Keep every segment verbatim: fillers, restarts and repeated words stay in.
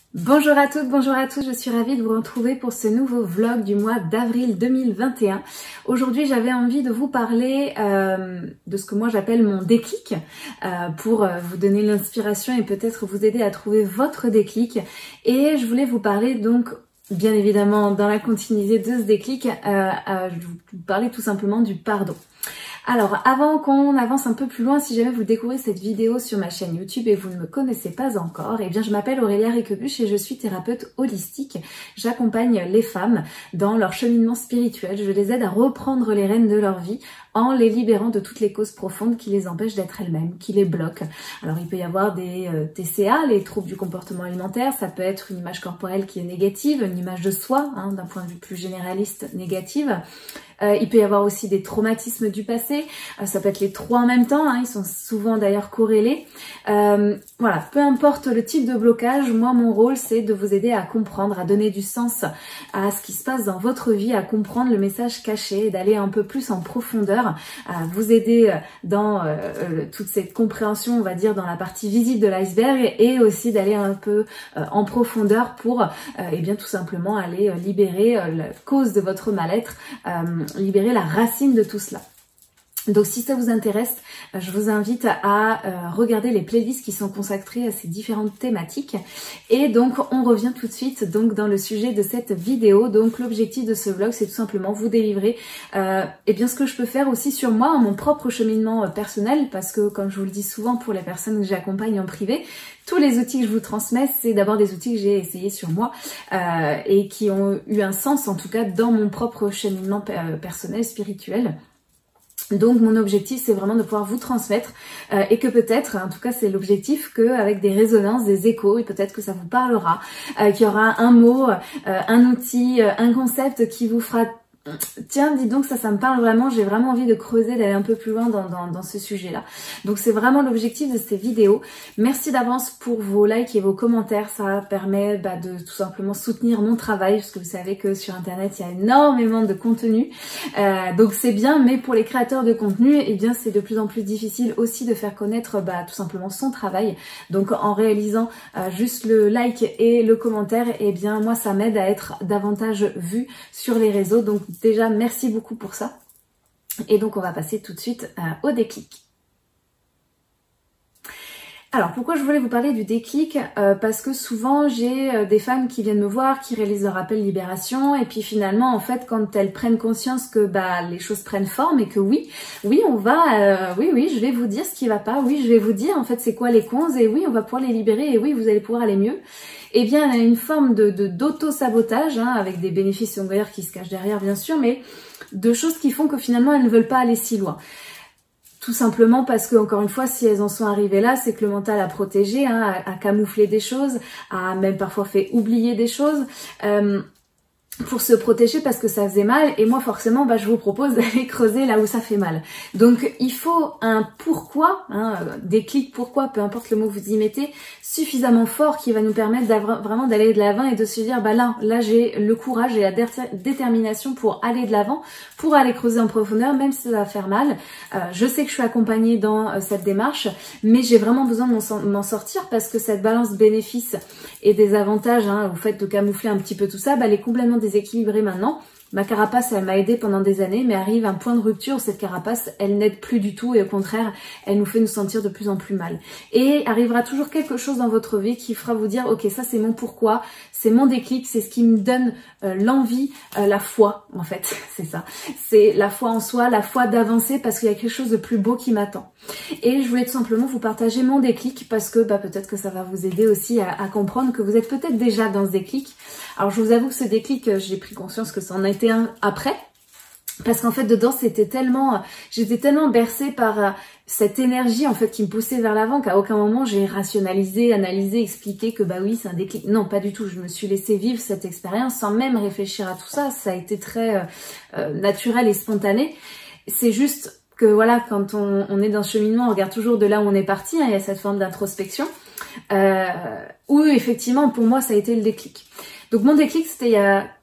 Bonjour à toutes, bonjour à tous, je suis ravie de vous retrouver pour ce nouveau vlog du mois d'avril deux mille vingt et un. Aujourd'hui j'avais envie de vous parler euh, de ce que moi j'appelle mon déclic euh, pour euh, vous donner l'inspiration et peut-être vous aider à trouver votre déclic. Et je voulais vous parler donc bien évidemment dans la continuité de ce déclic, euh, euh, je vais vous parler tout simplement du pardon. Alors avant qu'on avance un peu plus loin, si jamais vous découvrez cette vidéo sur ma chaîne YouTube et vous ne me connaissez pas encore, eh bien je m'appelle Aurélia Riquebuche et je suis thérapeute holistique. J'accompagne les femmes dans leur cheminement spirituel, je les aide à reprendre les rênes de leur vie en les libérant de toutes les causes profondes qui les empêchent d'être elles-mêmes, qui les bloquent. Alors il peut y avoir des euh, T C A, les troubles du comportement alimentaire, ça peut être une image corporelle qui est négative, une image de soi, hein, d'un point de vue plus généraliste, négative. Euh, il peut y avoir aussi des traumatismes du passé, euh, ça peut être les trois en même temps, hein, ils sont souvent d'ailleurs corrélés. Euh, voilà, peu importe le type de blocage, moi mon rôle c'est de vous aider à comprendre, à donner du sens à ce qui se passe dans votre vie, à comprendre le message caché, d'aller un peu plus en profondeur, à vous aider dans euh, toute cette compréhension, on va dire, dans la partie visible de l'iceberg et aussi d'aller un peu euh, en profondeur pour, euh, et bien tout simplement aller euh, libérer euh, la cause de votre mal-être, euh, libérer la racine de tout cela. Donc si ça vous intéresse, je vous invite à euh, regarder les playlists qui sont consacrées à ces différentes thématiques. Et donc on revient tout de suite donc dans le sujet de cette vidéo. Donc l'objectif de ce vlog, c'est tout simplement vous délivrer euh, et bien ce que je peux faire aussi sur moi, mon propre cheminement euh, personnel, parce que comme je vous le dis souvent pour les personnes que j'accompagne en privé, tous les outils que je vous transmets, c'est d'abord des outils que j'ai essayés sur moi euh, et qui ont eu un sens en tout cas dans mon propre cheminement euh, personnel, spirituel. Donc mon objectif c'est vraiment de pouvoir vous transmettre euh, et que peut-être, en tout cas c'est l'objectif, qu'avec des résonances, des échos, et peut-être que ça vous parlera, euh, qu'il y aura un mot, euh, un outil, euh, un concept qui vous fera tiens, dis donc, ça, ça me parle vraiment, j'ai vraiment envie de creuser, d'aller un peu plus loin dans, dans, dans ce sujet-là. Donc c'est vraiment l'objectif de ces vidéos. Merci d'avance pour vos likes et vos commentaires, ça permet bah, de tout simplement soutenir mon travail, parce que vous savez que sur internet, il y a énormément de contenu. Euh, donc c'est bien, mais pour les créateurs de contenu, eh bien c'est de plus en plus difficile aussi de faire connaître bah, tout simplement son travail. Donc en réalisant euh, juste le like et le commentaire, eh bien moi ça m'aide à être davantage vue sur les réseaux. Donc déjà, merci beaucoup pour ça. Et donc, on va passer tout de suite euh, au déclic. Alors, pourquoi je voulais vous parler du déclic euh, Parce que souvent, j'ai euh, des femmes qui viennent me voir, qui réalisent leur appel libération, et puis finalement, en fait, quand elles prennent conscience que bah, les choses prennent forme et que oui, oui, on va, euh, oui, oui, je vais vous dire ce qui va pas, oui, je vais vous dire, en fait, c'est quoi les causes, et oui, on va pouvoir les libérer, et oui, vous allez pouvoir aller mieux. Eh bien, il y a une forme de, de, d'auto-sabotage, hein, avec des bénéfices secondaires qui se cachent derrière, bien sûr, mais de choses qui font que finalement, elles ne veulent pas aller si loin. Tout simplement parce que, encore une fois, si elles en sont arrivées là, c'est que le mental a protégé, hein, a, a camouflé des choses, a même parfois fait oublier des choses. Euh, pour se protéger parce que ça faisait mal, et moi forcément bah, je vous propose d'aller creuser là où ça fait mal. Donc il faut un pourquoi, hein, déclic pourquoi, peu importe le mot que vous y mettez, suffisamment fort qui va nous permettre vraiment d'aller de l'avant et de se dire bah là, là j'ai le courage et la détermination pour aller de l'avant, pour aller creuser en profondeur, même si ça va faire mal. Euh, je sais que je suis accompagnée dans euh, cette démarche, mais j'ai vraiment besoin de m'en sortir parce que cette balance bénéfice et des avantages, hein, au fait de camoufler un petit peu tout ça, bah, elle est complètement déséquilibrée maintenant. Ma carapace, elle m'a aidée pendant des années, mais arrive un point de rupture où cette carapace, elle n'aide plus du tout et au contraire, elle nous fait nous sentir de plus en plus mal. Et arrivera toujours quelque chose dans votre vie qui fera vous dire, ok, ça c'est mon pourquoi, c'est mon déclic, c'est ce qui me donne euh, l'envie, euh, la foi, en fait, c'est ça. C'est la foi en soi, la foi d'avancer parce qu'il y a quelque chose de plus beau qui m'attend. Et je voulais tout simplement vous partager mon déclic parce que bah, peut-être que ça va vous aider aussi à, à comprendre que vous êtes peut-être déjà dans ce déclic. Alors je vous avoue que ce déclic, j'ai pris conscience que ça en a été un après, parce qu'en fait dedans c'était tellement, j'étais tellement bercée par euh, cette énergie en fait qui me poussait vers l'avant qu'à aucun moment j'ai rationalisé, analysé, expliqué que bah oui c'est un déclic. Non, pas du tout, je me suis laissée vivre cette expérience sans même réfléchir à tout ça, ça a été très euh, euh, naturel et spontané. C'est juste que voilà, quand on, on est dans ce cheminement, on regarde toujours de là où on est parti, hein, il y a cette forme d'introspection, euh, où effectivement pour moi ça a été le déclic. Donc mon déclic c'était il y a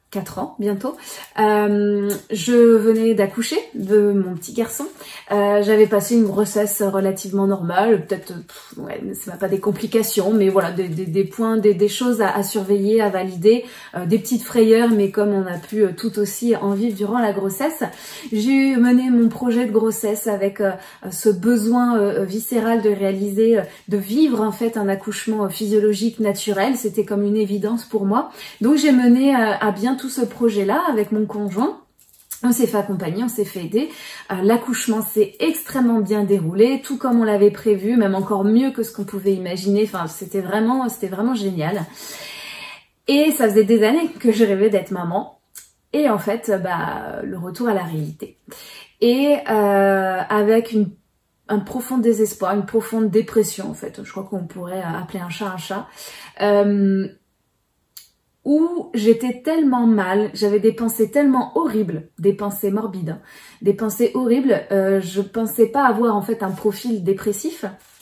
quatre ans bientôt. Euh, je venais d'accoucher de mon petit garçon. Euh, J'avais passé une grossesse relativement normale, peut-être, ouais, ça n'a pas des complications, mais voilà, des, des, des points, des, des choses à, à surveiller, à valider, euh, des petites frayeurs, mais comme on a pu euh, tout aussi en vivre durant la grossesse, j'ai mené mon projet de grossesse avec euh, ce besoin euh, viscéral de réaliser, euh, de vivre en fait un accouchement euh, physiologique naturel. C'était comme une évidence pour moi. Donc j'ai mené euh, à bien tout ce projet-là avec mon conjoint. On s'est fait accompagner, on s'est fait aider. Euh, L'accouchement s'est extrêmement bien déroulé, tout comme on l'avait prévu, même encore mieux que ce qu'on pouvait imaginer. Enfin, c'était vraiment, c'était vraiment génial. Et ça faisait des années que je rêvais d'être maman. Et en fait, bah, le retour à la réalité. Et euh, avec une, un profond désespoir, une profonde dépression, en fait. Je crois qu'on pourrait appeler un chat un chat. Euh, où j'étais tellement mal, j'avais des pensées tellement horribles, des pensées morbides, hein, des pensées horribles, euh, je pensais pas avoir en fait un profil dépressif.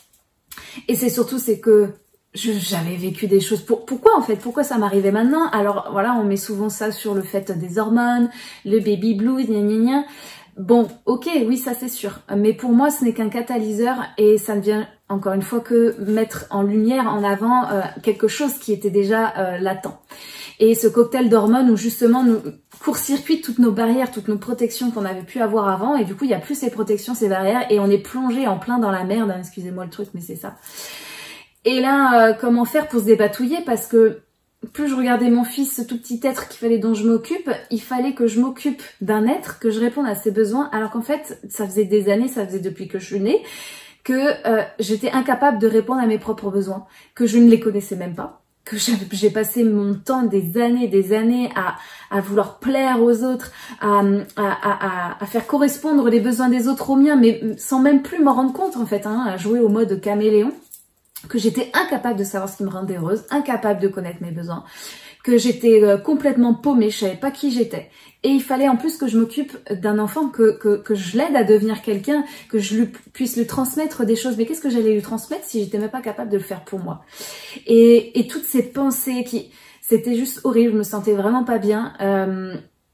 Et c'est surtout c'est que j'avais vécu des choses. Pour, pourquoi en fait Pourquoi ça m'arrivait maintenant? Alors voilà, on met souvent ça sur le fait des hormones, le baby blues, gna gna gna. Bon, ok, oui, ça c'est sûr. Mais pour moi, ce n'est qu'un catalyseur et ça ne vient encore une fois que mettre en lumière, en avant euh, quelque chose qui était déjà euh, latent. Et ce cocktail d'hormones où justement nous court-circuite toutes nos barrières, toutes nos protections qu'on avait pu avoir avant et du coup il n'y a plus ces protections, ces barrières et on est plongé en plein dans la merde, hein, excusez-moi le truc mais c'est ça. Et là, euh, comment faire pour se débatouiller parce que plus je regardais mon fils, ce tout petit être qu'il fallait dont je m'occupe, il fallait que je m'occupe d'un être, que je réponde à ses besoins alors qu'en fait ça faisait des années, ça faisait depuis que je suis née que euh, j'étais incapable de répondre à mes propres besoins, que je ne les connaissais même pas. Que j'ai passé mon temps, des années, des années à, à vouloir plaire aux autres, à, à, à, à faire correspondre les besoins des autres aux miens, mais sans même plus m'en rendre compte en fait, hein, à jouer au mode caméléon, que j'étais incapable de savoir ce qui me rendait heureuse, incapable de connaître mes besoins, que j'étais complètement paumée, je savais pas qui j'étais. Et il fallait en plus que je m'occupe d'un enfant, que, que, que je l'aide à devenir quelqu'un, que je lui, puisse lui transmettre des choses. Mais qu'est-ce que j'allais lui transmettre si j'étais même pas capable de le faire pour moi? Et, et toutes ces pensées qui... C'était juste horrible, je me sentais vraiment pas bien. Euh,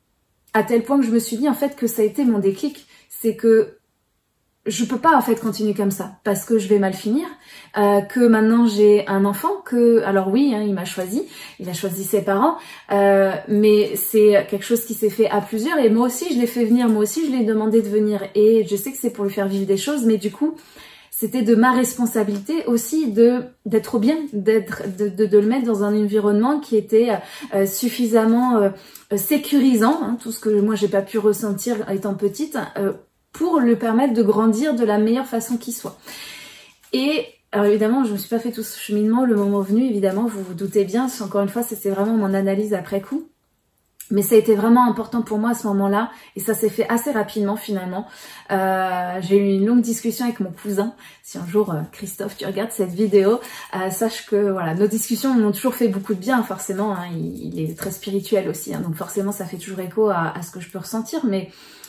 à tel point que je me suis dit en fait que ça a été mon déclic. C'est que je peux pas en fait continuer comme ça parce que je vais mal finir, euh, que maintenant j'ai un enfant, que alors oui hein, il m'a choisi, il a choisi ses parents, euh, mais c'est quelque chose qui s'est fait à plusieurs et moi aussi je l'ai fait venir, moi aussi je l'ai demandé de venir et je sais que c'est pour lui faire vivre des choses, mais du coup c'était de ma responsabilité aussi de d'être bien, d'être de, de, de le mettre dans un environnement qui était euh, suffisamment euh, sécurisant, hein, tout ce que moi j'ai pas pu ressentir étant petite. Euh, pour lui permettre de grandir de la meilleure façon qui soit. Et alors évidemment, je ne me suis pas fait tout ce cheminement, le moment venu, évidemment, vous vous doutez bien, encore une fois, c'était vraiment mon analyse après coup. Mais ça a été vraiment important pour moi à ce moment-là, et ça s'est fait assez rapidement finalement. Euh, j'ai eu une longue discussion avec mon cousin. Si un jour, euh, Christophe, tu regardes cette vidéo, euh, sache que voilà, nos discussions m'ont toujours fait beaucoup de bien, forcément. Hein, il, il est très spirituel aussi, hein, donc forcément, ça fait toujours écho à, à ce que je peux ressentir, mais...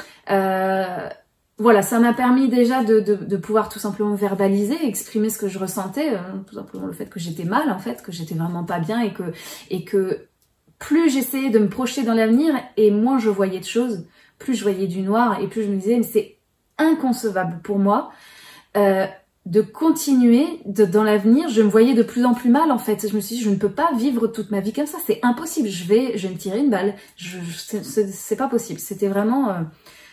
Euh, Voilà, ça m'a permis déjà de, de, de pouvoir tout simplement verbaliser, exprimer ce que je ressentais, euh, tout simplement le fait que j'étais mal en fait, que j'étais vraiment pas bien et que, et que plus j'essayais de me projeter dans l'avenir et moins je voyais de choses, plus je voyais du noir et plus je me disais mais c'est inconcevable pour moi euh, de continuer de, dans l'avenir. Je me voyais de plus en plus mal en fait, je me suis dit je ne peux pas vivre toute ma vie comme ça, c'est impossible, je vais, je vais me tirer une balle, je, je, c'est pas possible, c'était vraiment... Euh,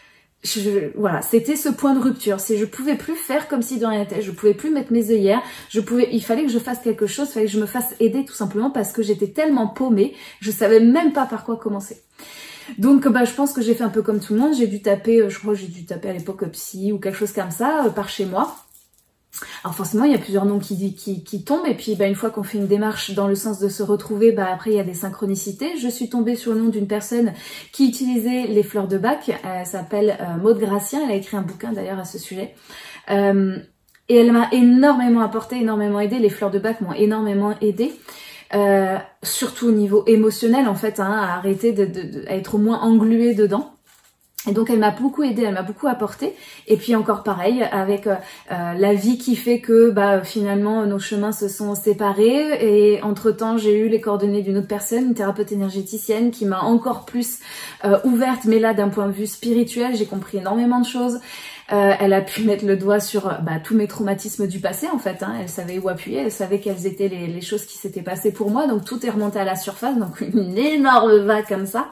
Je, voilà, c'était ce point de rupture. C'est je pouvais plus faire comme si de rien n'était. Je pouvais plus mettre mes œillères. Je pouvais, il fallait que je fasse quelque chose. Il fallait que je me fasse aider tout simplement parce que j'étais tellement paumée. Je savais même pas par quoi commencer. Donc, bah, je pense que j'ai fait un peu comme tout le monde. J'ai dû taper, je crois que j'ai dû taper à l'époque psy ou quelque chose comme ça euh, par chez moi. Alors forcément, il y a plusieurs noms qui, qui, qui tombent et puis bah, une fois qu'on fait une démarche dans le sens de se retrouver, bah, après il y a des synchronicités. Je suis tombée sur le nom d'une personne qui utilisait les fleurs de Bach, elle s'appelle euh, Maud Gratien, elle a écrit un bouquin d'ailleurs à ce sujet. Euh, et elle m'a énormément apporté, énormément aidé, les fleurs de Bach m'ont énormément aidé. Euh, surtout au niveau émotionnel en fait, hein, à arrêter de, de, de, à être au moins engluée dedans. Et donc elle m'a beaucoup aidée, elle m'a beaucoup apporté. Et puis encore pareil, avec euh, la vie qui fait que bah finalement nos chemins se sont séparés. Et entre-temps, j'ai eu les coordonnées d'une autre personne, une thérapeute énergéticienne qui m'a encore plus euh, ouverte. Mais là, d'un point de vue spirituel, j'ai compris énormément de choses. Euh, elle a pu mettre le doigt sur bah, tous mes traumatismes du passé en fait. Hein. Elle savait où appuyer, elle savait quelles étaient les, les choses qui s'étaient passées pour moi. Donc tout est remonté à la surface, donc une énorme vague comme ça.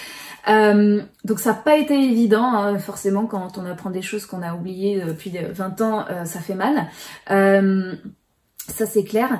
Euh, donc ça n'a pas été évident, hein, forcément quand on apprend des choses qu'on a oubliées depuis vingt ans, euh, ça fait mal, euh, ça c'est clair,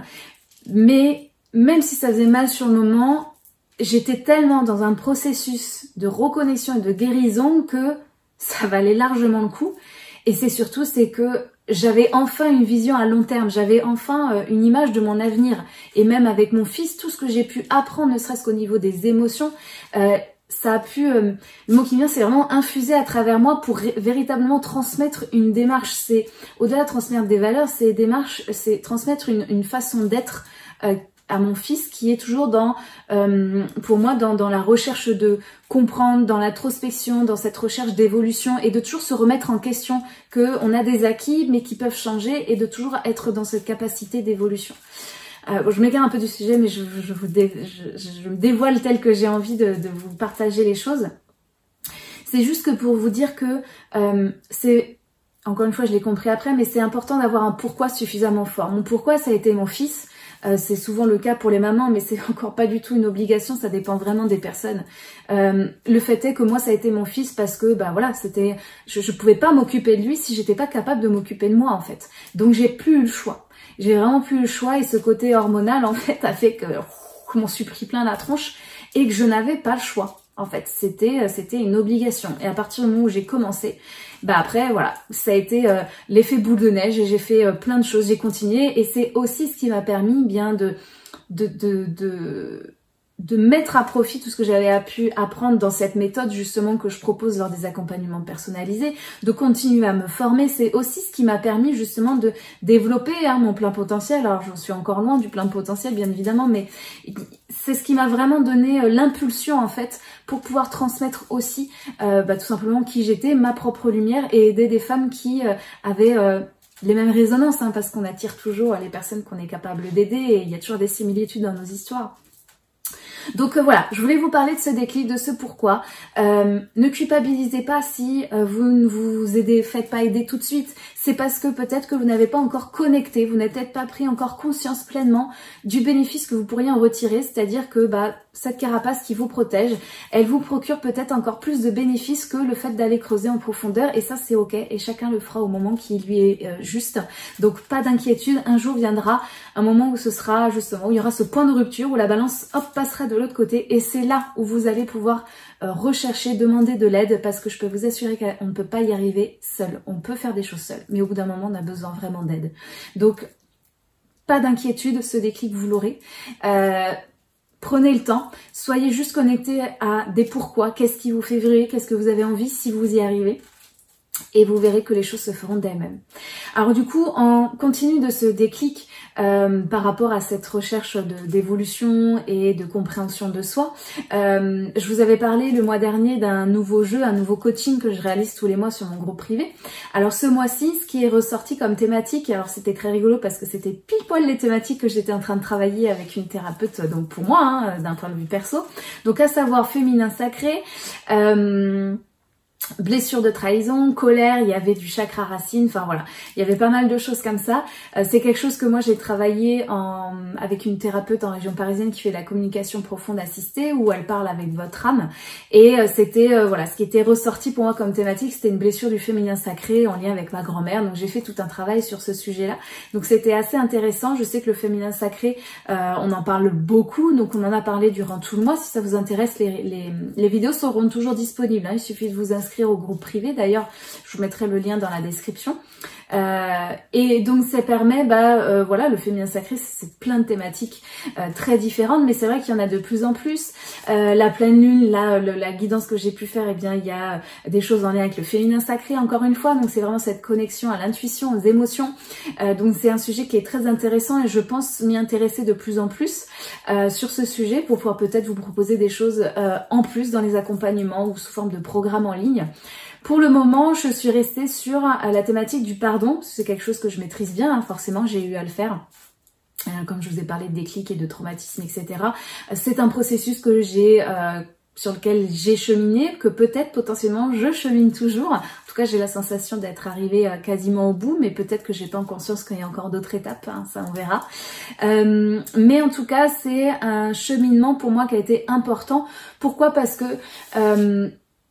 mais même si ça faisait mal sur le moment, j'étais tellement dans un processus de reconnexion et de guérison que ça valait largement le coup. Et c'est surtout c'est que j'avais enfin une vision à long terme, j'avais enfin euh, une image de mon avenir, et même avec mon fils, tout ce que j'ai pu apprendre, ne serait-ce qu'au niveau des émotions, euh, ça a pu, euh, le mot qui vient, c'est vraiment infuser à travers moi pour véritablement transmettre une démarche. C'est au-delà de transmettre des valeurs, c'est démarche, c'est transmettre une, une façon d'être euh, à mon fils qui est toujours dans, euh, pour moi, dans, dans la recherche de comprendre, dans l'introspection, dans cette recherche d'évolution et de toujours se remettre en question, que on a des acquis mais qui peuvent changer et de toujours être dans cette capacité d'évolution. Euh, bon, je m'égare un peu du sujet, mais je, je, vous dé, je, je me dévoile tel que j'ai envie de, de vous partager les choses. C'est juste que pour vous dire que euh, c'est, encore une fois je l'ai compris après, mais c'est important d'avoir un pourquoi suffisamment fort. Mon pourquoi, ça a été mon fils. Euh, c'est souvent le cas pour les mamans, mais c'est encore pas du tout une obligation, ça dépend vraiment des personnes. Euh, le fait est que moi ça a été mon fils parce que bah voilà, c'était, je, je pouvais pas m'occuper de lui si j'étais pas capable de m'occuper de moi en fait. Donc j'ai plus eu le choix. J'ai vraiment plus le choix et ce côté hormonal en fait a fait que je m'en suis pris plein la tronche et que je n'avais pas le choix. En fait, c'était c'était une obligation. Et à partir du moment où j'ai commencé, bah après voilà, ça a été euh, l'effet boule de neige et j'ai fait euh, plein de choses, j'ai continué et c'est aussi ce qui m'a permis bien de de de, de de mettre à profit tout ce que j'avais pu apprendre dans cette méthode justement que je propose lors des accompagnements personnalisés, de continuer à me former. C'est aussi ce qui m'a permis justement de développer hein, mon plein potentiel. Alors j'en suis encore loin du plein potentiel bien évidemment, mais c'est ce qui m'a vraiment donné euh, l'impulsion en fait pour pouvoir transmettre aussi euh, bah, tout simplement qui j'étais, ma propre lumière et aider des femmes qui euh, avaient... Euh, les mêmes résonances, hein, parce qu'on attire toujours les personnes qu'on est capable d'aider et il y a toujours des similitudes dans nos histoires. Donc euh, voilà, je voulais vous parler de ce déclic, de ce pourquoi. Euh, ne culpabilisez pas si euh, vous ne vous aidez, faites pas aider tout de suite. C'est parce que peut-être que vous n'avez pas encore connecté, vous n'avez peut-être pas pris encore conscience pleinement du bénéfice que vous pourriez en retirer. C'est-à-dire que bah, cette carapace qui vous protège, elle vous procure peut-être encore plus de bénéfices que le fait d'aller creuser en profondeur. Et ça c'est ok, et chacun le fera au moment qui lui est euh, juste. Donc pas d'inquiétude, un jour viendra un moment où ce sera justement, où il y aura ce point de rupture, où la balance hop passera de l'autre côté et c'est là où vous allez pouvoir euh, rechercher, demander de l'aide parce que je peux vous assurer qu'on ne peut pas y arriver seul. On peut faire des choses seul, mais au bout d'un moment on a besoin vraiment d'aide. Donc pas d'inquiétude, ce déclic vous l'aurez. Euh, Prenez le temps, soyez juste connectés à des pourquoi, qu'est-ce qui vous fait vibrer, qu'est-ce que vous avez envie si vous y arrivez. Et vous verrez que les choses se feront d'elles-mêmes. Alors du coup, en continu de ce déclic euh, par rapport à cette recherche d'évolution et de compréhension de soi, euh, je vous avais parlé le mois dernier d'un nouveau jeu, un nouveau coaching que je réalise tous les mois sur mon groupe privé. Alors ce mois-ci, ce qui est ressorti comme thématique, alors c'était très rigolo parce que c'était pile poil les thématiques que j'étais en train de travailler avec une thérapeute, donc pour moi, hein, d'un point de vue perso. Donc à savoir féminin sacré, euh, blessure de trahison, colère, il y avait du chakra racine, enfin voilà, il y avait pas mal de choses comme ça. Euh, c'est quelque chose que moi j'ai travaillé en, avec une thérapeute en région parisienne qui fait de la communication profonde assistée, où elle parle avec votre âme. Et euh, c'était, euh, voilà, ce qui était ressorti pour moi comme thématique, c'était une blessure du féminin sacré en lien avec ma grand-mère. Donc j'ai fait tout un travail sur ce sujet-là. Donc c'était assez intéressant. Je sais que le féminin sacré, euh, on en parle beaucoup, donc on en a parlé durant tout le mois. Si ça vous intéresse, les, les, les vidéos seront toujours disponibles, hein. Il suffit de vous inscrire au groupe privé. D'ailleurs, je vous mettrai le lien dans la description. Euh, et donc ça permet, bah euh, voilà, le féminin sacré, c'est plein de thématiques euh, très différentes, mais c'est vrai qu'il y en a de plus en plus. Euh, la pleine lune, là, le, la guidance que j'ai pu faire, eh bien il y a des choses en lien avec le féminin sacré, encore une fois, donc c'est vraiment cette connexion à l'intuition, aux émotions. Euh, donc c'est un sujet qui est très intéressant et je pense m'y intéresser de plus en plus euh, sur ce sujet pour pouvoir peut-être vous proposer des choses euh, en plus dans les accompagnements ou sous forme de programmes en ligne. Pour le moment, je suis restée sur euh, la thématique du pardon. C'est quelque chose que je maîtrise bien, hein, forcément, j'ai eu à le faire. Euh, comme je vous ai parlé de déclic et de traumatisme, et cetera. C'est un processus que j'ai, euh, sur lequel j'ai cheminé, que peut-être potentiellement je chemine toujours. En tout cas, j'ai la sensation d'être arrivée euh, quasiment au bout, mais peut-être que j'ai pas en conscience qu'il y a encore d'autres étapes, hein, ça on verra. Euh, mais en tout cas, c'est un cheminement pour moi qui a été important. Pourquoi? Parce que euh,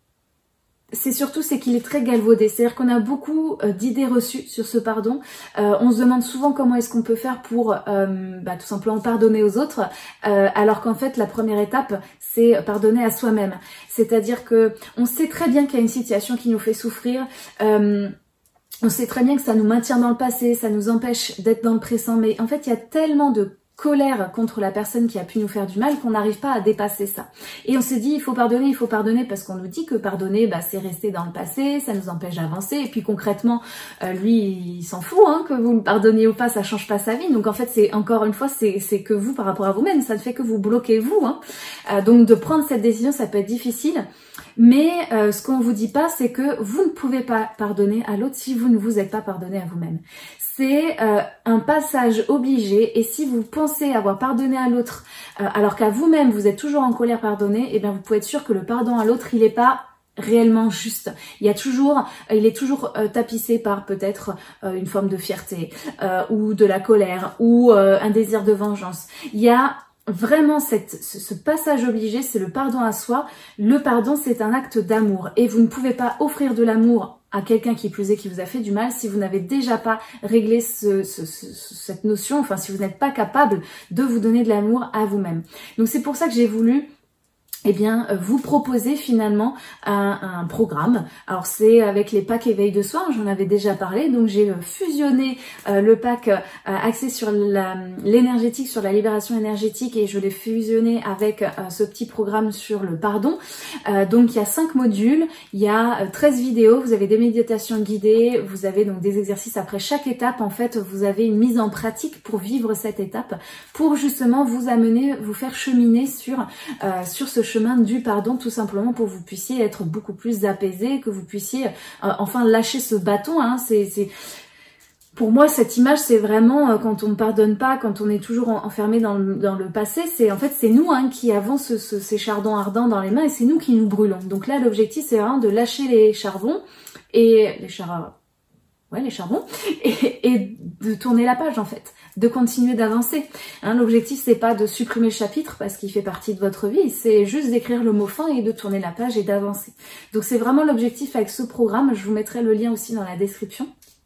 c'est surtout c'est qu'il est très galvaudé, c'est-à-dire qu'on a beaucoup euh, d'idées reçues sur ce pardon. Euh, on se demande souvent comment est-ce qu'on peut faire pour euh, bah, tout simplement pardonner aux autres, euh, alors qu'en fait la première étape c'est pardonner à soi-même. C'est-à-dire que on sait très bien qu'il y a une situation qui nous fait souffrir. Euh, on sait très bien que ça nous maintient dans le passé, ça nous empêche d'être dans le présent, mais en fait il y a tellement de colère contre la personne qui a pu nous faire du mal qu'on n'arrive pas à dépasser ça. Et on s'est dit il faut pardonner, il faut pardonner parce qu'on nous dit que pardonner bah, c'est rester dans le passé, ça nous empêche d'avancer et puis concrètement euh, lui il s'en fout hein, que vous le pardonniez ou pas, ça change pas sa vie. Donc en fait c'est encore une fois c'est c'est que vous par rapport à vous-même, ça ne fait que vous bloquez vous. Hein. Euh, donc de prendre cette décision ça peut être difficile. Mais euh, ce qu'on vous dit pas, c'est que vous ne pouvez pas pardonner à l'autre si vous ne vous êtes pas pardonné à vous-même. C'est euh, un passage obligé et si vous pensez avoir pardonné à l'autre euh, alors qu'à vous-même vous êtes toujours en colère pardonné, eh bien vous pouvez être sûr que le pardon à l'autre il n'est pas réellement juste. Il y a toujours, il est toujours euh, tapissé par peut-être euh, une forme de fierté euh, ou de la colère ou euh, un désir de vengeance. Il y a vraiment cette, ce, ce passage obligé, c'est le pardon à soi. Le pardon, c'est un acte d'amour et vous ne pouvez pas offrir de l'amour à quelqu'un qui plus est qui vous a fait du mal si vous n'avez déjà pas réglé ce, ce, ce, cette notion, enfin si vous n'êtes pas capable de vous donner de l'amour à vous-même. Donc c'est pour ça que j'ai voulu eh bien, vous proposez finalement un, un programme. Alors c'est avec les packs éveil de soi, j'en avais déjà parlé, donc j'ai fusionné euh, le pack euh, axé sur l'énergétique, sur la libération énergétique et je l'ai fusionné avec euh, ce petit programme sur le pardon. Euh, donc il y a cinq modules, il y a treize vidéos, vous avez des méditations guidées, vous avez donc des exercices après chaque étape. En fait, vous avez une mise en pratique pour vivre cette étape, pour justement vous amener, vous faire cheminer sur, euh, sur ce chemin chemin du pardon, tout simplement pour que vous puissiez être beaucoup plus apaisé, que vous puissiez euh, enfin lâcher ce bâton. Hein. C'est, c'est... Pour moi, cette image, c'est vraiment euh, quand on ne pardonne pas, quand on est toujours en, enfermé dans le, dans le passé, c'est en fait c'est nous hein, qui avons ce, ce, ces chardons ardents dans les mains et c'est nous qui nous brûlons. Donc là, l'objectif, c'est vraiment de lâcher les charbons et les charbons. Ouais, les charbons, et, et de tourner la page en fait, de continuer d'avancer. Hein, l'objectif c'est pas de supprimer le chapitre parce qu'il fait partie de votre vie, c'est juste d'écrire le mot fin et de tourner la page et d'avancer. Donc c'est vraiment l'objectif avec ce programme, je vous mettrai le lien aussi dans la description.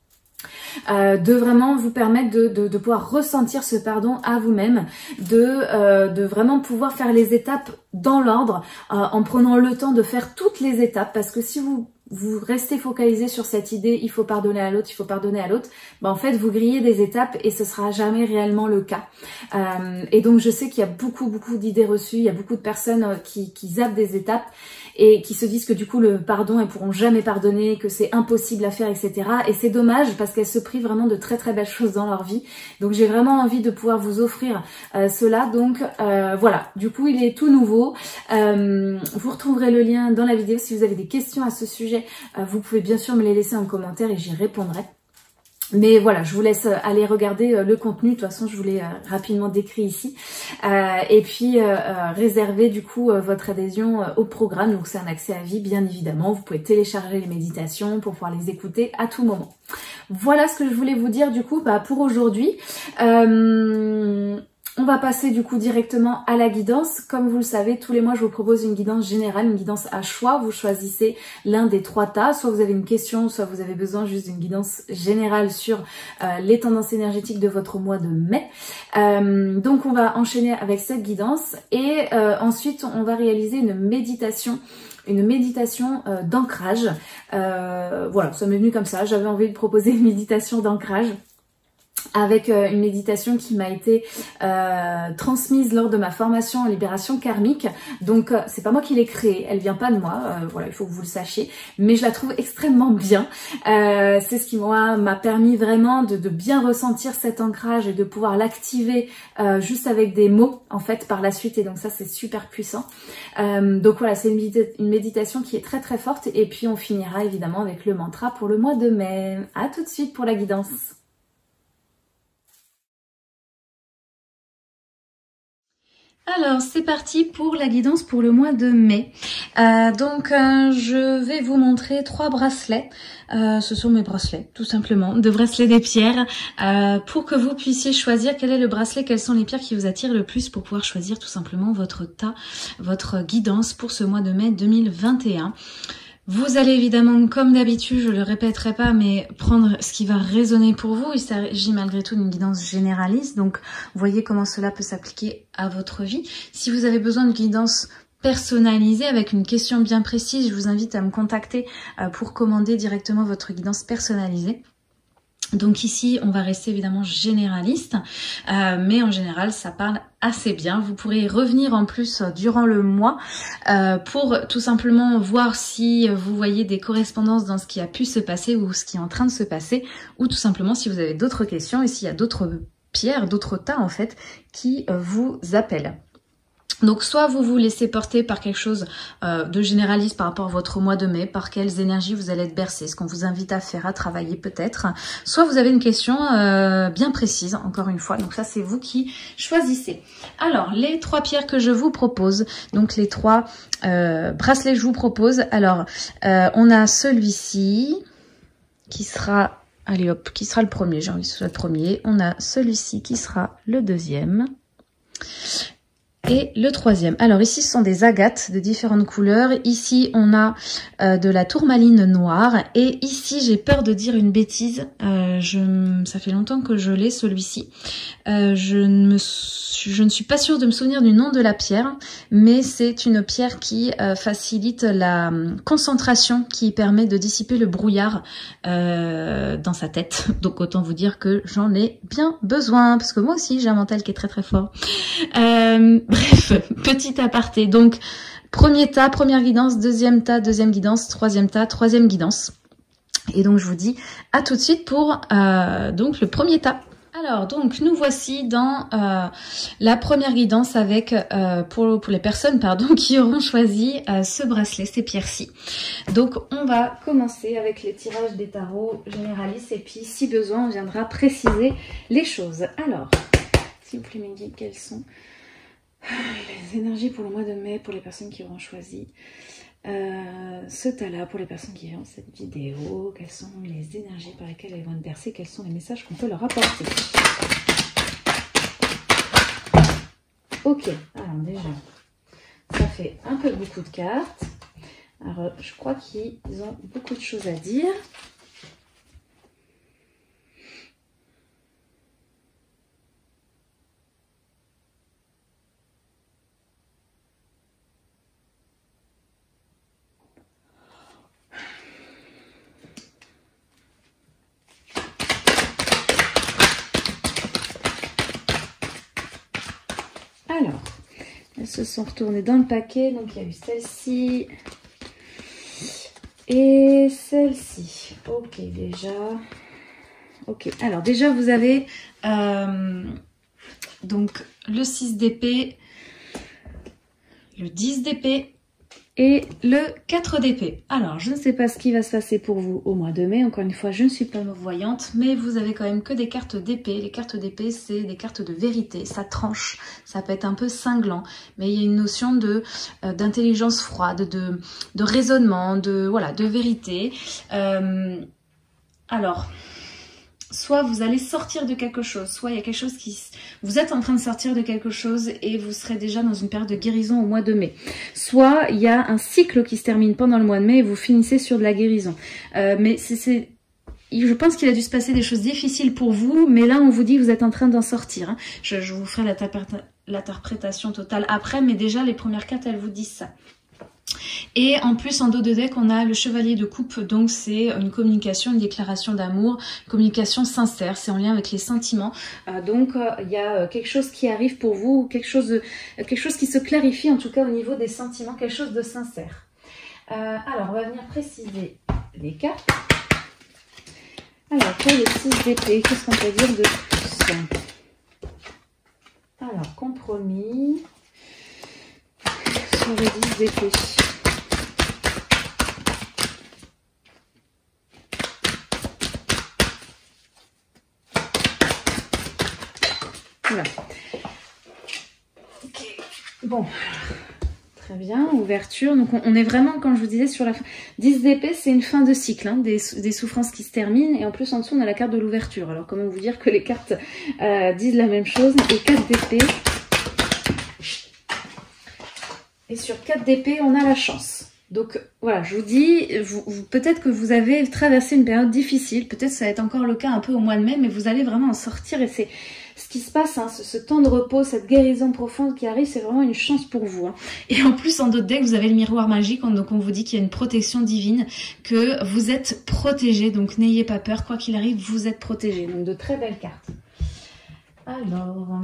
Euh, de vraiment vous permettre de, de, de pouvoir ressentir ce pardon à vous-même, de, euh, de vraiment pouvoir faire les étapes dans l'ordre, euh, en prenant le temps de faire toutes les étapes, parce que si vous vous restez focalisé sur cette idée, il faut pardonner à l'autre, il faut pardonner à l'autre, ben en fait vous grillez des étapes et ce sera jamais réellement le cas. Euh, et donc je sais qu'il y a beaucoup beaucoup d'idées reçues, il y a beaucoup de personnes qui, qui zappent des étapes et qui se disent que du coup le pardon elles pourront jamais pardonner, que c'est impossible à faire, et cetera. Et c'est dommage parce qu'elles se privent vraiment de très très belles choses dans leur vie. Donc j'ai vraiment envie de pouvoir vous offrir euh, cela. Donc euh, voilà, du coup il est tout nouveau. Euh, vous retrouverez le lien dans la vidéo. Si vous avez des questions à ce sujet, euh, vous pouvez bien sûr me les laisser en commentaire et j'y répondrai. Mais voilà, je vous laisse aller regarder le contenu. De toute façon, je vous l'ai rapidement décrit ici. Euh, et puis, euh, réservez du coup votre adhésion au programme. Donc, c'est un accès à vie, bien évidemment. Vous pouvez télécharger les méditations pour pouvoir les écouter à tout moment. Voilà ce que je voulais vous dire du coup bah, pour aujourd'hui. Euh... On va passer du coup directement à la guidance. Comme vous le savez, tous les mois, je vous propose une guidance générale, une guidance à choix. Vous choisissez l'un des trois tas. Soit vous avez une question, soit vous avez besoin juste d'une guidance générale sur euh, les tendances énergétiques de votre mois de mai. Euh, donc, on va enchaîner avec cette guidance. Et euh, ensuite, on va réaliser une méditation une méditation euh, d'ancrage. Euh, voilà, ça m'est venu comme ça, j'avais envie de proposer une méditation d'ancrage avec euh, une méditation qui m'a été euh, transmise lors de ma formation en libération karmique. Donc euh, c'est pas moi qui l'ai créée, elle vient pas de moi, euh, voilà, il faut que vous le sachiez, mais je la trouve extrêmement bien. Euh, c'est ce qui moi m'a permis vraiment de, de bien ressentir cet ancrage et de pouvoir l'activer euh, juste avec des mots en fait par la suite, et donc ça c'est super puissant. Euh, donc voilà, c'est une, médita une méditation qui est très très forte, et puis on finira évidemment avec le mantra pour le mois de mai. À tout de suite pour la guidance. Alors c'est parti pour la guidance pour le mois de mai. Euh, donc euh, je vais vous montrer trois bracelets. Euh, ce sont mes bracelets, tout simplement, de bracelets des pierres, euh, pour que vous puissiez choisir quel est le bracelet, quelles sont les pierres qui vous attirent le plus, pour pouvoir choisir tout simplement votre tas, votre guidance pour ce mois de mai deux mille vingt et un. Vous allez évidemment, comme d'habitude, je le répéterai pas, mais prendre ce qui va résonner pour vous. Il s'agit malgré tout d'une guidance généraliste, donc voyez comment cela peut s'appliquer à votre vie. Si vous avez besoin de guidance personnalisée avec une question bien précise, je vous invite à me contacter pour commander directement votre guidance personnalisée. Donc ici, on va rester évidemment généraliste, euh, mais en général, ça parle assez bien. Vous pourrez y revenir en plus durant le mois euh, pour tout simplement voir si vous voyez des correspondances dans ce qui a pu se passer ou ce qui est en train de se passer, ou tout simplement si vous avez d'autres questions et s'il y a d'autres pierres, d'autres tas en fait, qui vous appellent. Donc soit vous vous laissez porter par quelque chose euh, de généraliste par rapport à votre mois de mai, par quelles énergies vous allez être bercé, ce qu'on vous invite à faire, à travailler peut-être. Soit vous avez une question euh, bien précise, encore une fois, donc ça c'est vous qui choisissez. Alors les trois pierres que je vous propose, donc les trois euh, bracelets que je vous propose, alors euh, on a celui-ci qui sera, allez hop, qui sera le premier, j'ai envie que ce soit le premier. On a celui-ci qui sera le deuxième. Et le troisième. Alors ici, ce sont des agates de différentes couleurs. Ici, on a euh, de la tourmaline noire. Et ici, j'ai peur de dire une bêtise. Euh, je, ça fait longtemps que je l'ai, celui-ci. Euh, je, ne me, je ne suis pas sûre de me souvenir du nom de la pierre. Mais c'est une pierre qui euh, facilite la concentration, qui permet de dissiper le brouillard euh, dans sa tête. Donc autant vous dire que j'en ai bien besoin. Parce que moi aussi, j'ai un mental qui est très très fort. Euh, Bref, petit aparté. Donc, premier tas, première guidance, deuxième tas, deuxième guidance, troisième tas, troisième guidance. Et donc, je vous dis à tout de suite pour euh, donc le premier tas. Alors, donc, nous voici dans euh, la première guidance avec euh, pour, pour les personnes pardon, qui auront choisi euh, ce bracelet, ces pierres-ci. Donc, on va commencer avec les tirages des tarots généralistes et puis, si besoin, on viendra préciser les choses. Alors, s'il vous plaît, mes guides, quels sont les énergies pour le mois de mai pour les personnes qui auront choisi euh, ce tas-là, pour les personnes qui verront cette vidéo? Quelles sont les énergies par lesquelles elles vont être bercées? Quels sont les messages qu'on peut leur apporter? Ok, alors déjà, ça fait un peu beaucoup de cartes. Alors, je crois qu'ils ont beaucoup de choses à dire. Alors, elles se sont retournées dans le paquet. Donc, il y a eu celle-ci et celle-ci. Ok, déjà. Ok, alors déjà, vous avez euh, donc le six d'épée, le dix d'épée et le quatre d'épée. Alors, je ne sais pas ce qui va se passer pour vous au mois de mai. Encore une fois, je ne suis pas voyante, mais vous avez quand même que des cartes d'épée. Les cartes d'épée, c'est des cartes de vérité. Ça tranche, ça peut être un peu cinglant, mais il y a une notion de euh, d'intelligence froide, de, de raisonnement, de voilà, de vérité. Euh, alors... Soit vous allez sortir de quelque chose, soit il y a quelque chose qui... Vous êtes en train de sortir de quelque chose et vous serez déjà dans une période de guérison au mois de mai. Soit il y a un cycle qui se termine pendant le mois de mai et vous finissez sur de la guérison. Euh, mais c'est... Je pense qu'il a dû se passer des choses difficiles pour vous, mais là on vous dit que vous êtes en train d'en sortir. Hein. Je, je vous ferai l'interprétation totale après, mais déjà les premières cartes elles vous disent ça. Et en plus, en dos de deck, on a le chevalier de coupe. Donc, c'est une communication, une déclaration d'amour, communication sincère. C'est en lien avec les sentiments. Euh, donc, il euh, y a quelque chose qui arrive pour vous, quelque chose, de, quelque chose qui se clarifie, en tout cas au niveau des sentiments, quelque chose de sincère. Euh, alors, on va venir préciser les cartes. Alors, pour le six d'épée, qu'est-ce qu'on peut dire de plus? Alors, compromis sur le dix d'épée. Voilà. Ok. Bon. Très bien, ouverture. Donc on, on est vraiment, comme je vous disais, sur la fin. dix d'épée, c'est une fin de cycle, hein, des, des souffrances qui se terminent. Et en plus, en dessous, on a la carte de l'ouverture. Alors comment vous dire que les cartes euh, disent la même chose. Et quatre d'épée. Et sur quatre d'épée, on a la chance. Donc voilà, je vous dis, vous, vous, peut-être que vous avez traversé une période difficile. Peut-être que ça va être encore le cas un peu au mois de mai. Mais vous allez vraiment en sortir. Et c'est ce qui se passe, hein, ce, ce temps de repos, cette guérison profonde qui arrive, c'est vraiment une chance pour vous. Hein. Et en plus, en d'autres decks, vous avez le miroir magique, donc on vous dit qu'il y a une protection divine, que vous êtes protégé, donc n'ayez pas peur, quoi qu'il arrive, vous êtes protégé. Donc de très belles cartes. Alors,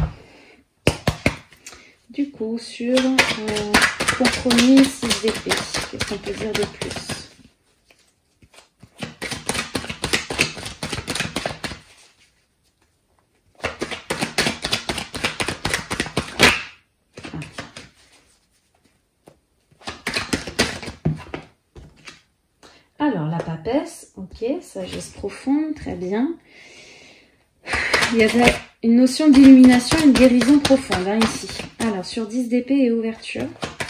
du coup, sur euh, compromis six d'épée, qu'est-ce qu'on peut dire de plus ? Alors, la papesse, ok, sagesse profonde, très bien. Il y a une notion d'illumination et de guérison profonde, hein, ici. Alors, sur dix d'épée et ouverture.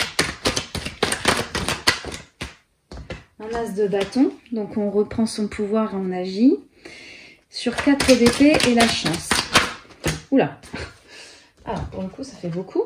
Un as de bâton, donc on reprend son pouvoir et on agit. Sur quatre d'épée et la chance. Oula. Alors, pour le coup, ça fait beaucoup.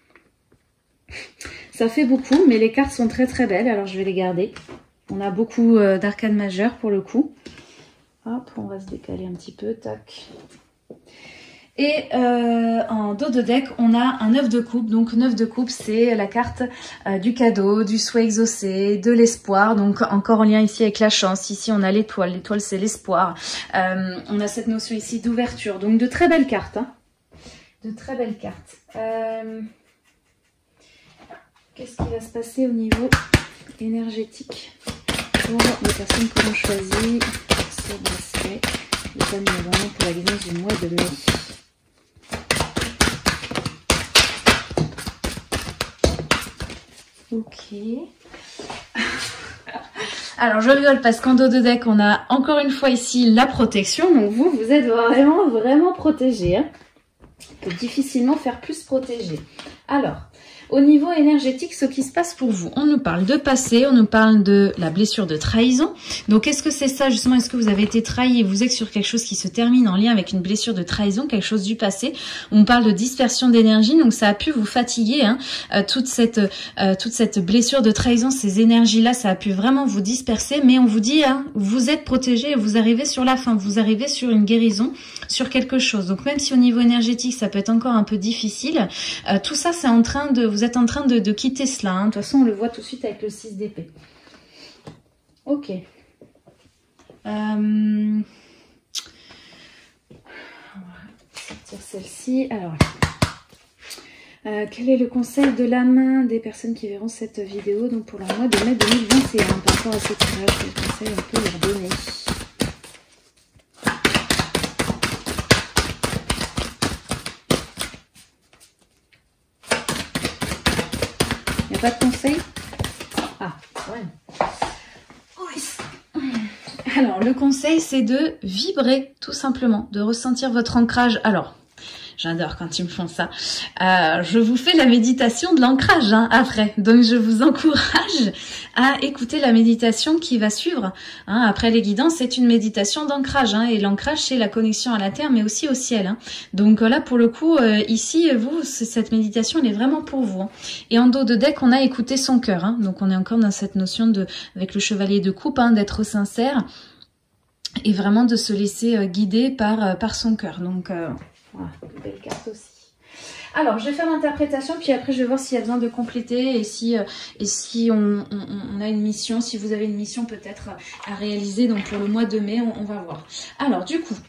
Ça fait beaucoup, mais les cartes sont très très belles, alors je vais les garder. On a beaucoup euh, d'arcanes majeures pour le coup. Hop, on va se décaler un petit peu, tac. Et euh, en dos de deck, on a un neuf de coupe. Donc neuf de coupe, c'est la carte euh, du cadeau, du souhait exaucé, de l'espoir. Donc encore en lien ici avec la chance. Ici, on a l'étoile. L'étoile, c'est l'espoir. Euh, on a cette notion ici d'ouverture. Donc de très belles cartes. Hein. De très belles cartes. Euh, Qu'est-ce qui va se passer au niveau énergétique pour les personnes qui ont choisi ce bracelet de Panorama pour la guidance du mois de mai. Ok. Alors je rigole parce qu'en dos de deck on a encore une fois ici la protection. Donc vous, vous êtes vraiment vraiment protégé. Hein. On peut difficilement faire plus protégé. Alors, au niveau énergétique, ce qui se passe pour vous, on nous parle de passé, on nous parle de la blessure de trahison. Donc, est-ce que c'est ça justement? Est-ce que vous avez été trahi et vous êtes sur quelque chose qui se termine en lien avec une blessure de trahison, quelque chose du passé? On parle de dispersion d'énergie, donc ça a pu vous fatiguer, hein, euh, toute cette euh, toute cette blessure de trahison, ces énergies-là, ça a pu vraiment vous disperser. Mais on vous dit, hein, vous êtes protégé et vous arrivez sur la fin, vous arrivez sur une guérison, sur quelque chose. Donc, même si au niveau énergétique, ça peut être encore un peu difficile, euh, tout ça, c'est en train de vous êtes en train de, de quitter cela. Hein. De toute façon, on le voit tout de suite avec le six d'épée. Ok. Euh... On va sortir celle-ci. Alors, euh, quel est le conseil de l'âme des personnes qui verront cette vidéo donc pour le mois de mai deux mille vingt et un par rapport à ce tirage? Quel conseil on peut leur donner? Pas de conseil? Ah, ouais. Alors, le conseil, c'est de vibrer, tout simplement, de ressentir votre ancrage. Alors, j'adore quand ils me font ça. Euh, je vous fais la méditation de l'ancrage hein, après. Donc, je vous encourage à écouter la méditation qui va suivre. Hein. Après les guidances, c'est une méditation d'ancrage. Hein, et l'ancrage, c'est la connexion à la terre, mais aussi au ciel. Hein. Donc là, pour le coup, euh, ici, vous, cette méditation, elle est vraiment pour vous. Hein. Et en dos de deck, on a écouté son cœur. Hein. Donc, on est encore dans cette notion de, avec le chevalier de coupe, hein, d'être sincère et vraiment de se laisser euh, guider par, euh, par son cœur. Donc, euh, voilà, belle carte aussi. Alors, je vais faire l'interprétation, puis après je vais voir s'il y a besoin de compléter et si, euh, et si on, on, on a une mission, si vous avez une mission peut-être à réaliser. Donc pour le mois de mai, on, on va voir. Alors du coup,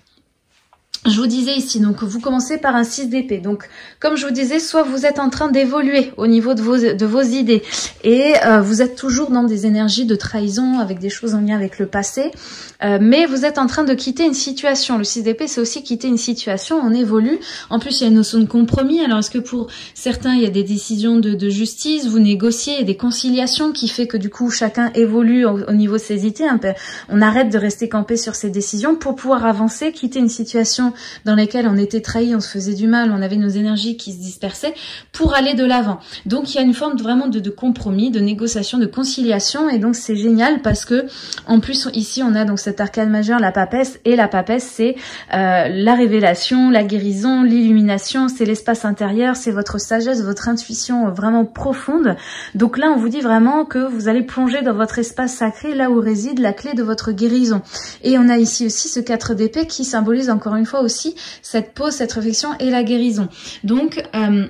je vous disais ici, donc vous commencez par un six d'épée. Donc, comme je vous disais, soit vous êtes en train d'évoluer au niveau de vos, de vos idées et euh, vous êtes toujours dans des énergies de trahison avec des choses en lien avec le passé, euh, mais vous êtes en train de quitter une situation. Le six d'épée, c'est aussi quitter une situation, on évolue. En plus, il y a une notion de compromis. Alors, est-ce que pour certains, il y a des décisions de, de justice, vous négociez, des conciliations qui fait que du coup, chacun évolue au, au niveau de ses idées. Un peu, on arrête de rester campé sur ses décisions pour pouvoir avancer, quitter une situation dans lesquelles on était trahi, on se faisait du mal, on avait nos énergies qui se dispersaient pour aller de l'avant. Donc il y a une forme de, vraiment de, de compromis, de négociation, de conciliation, et donc c'est génial parce que en plus ici on a donc cet arcane majeur, la papesse, et la papesse c'est euh, la révélation, la guérison, l'illumination, c'est l'espace intérieur, c'est votre sagesse, votre intuition vraiment profonde. Donc là on vous dit vraiment que vous allez plonger dans votre espace sacré, là où réside la clé de votre guérison. Et on a ici aussi ce quatre d'épée qui symbolise encore une fois aussi cette pause, cette réflexion et la guérison. Donc, euh,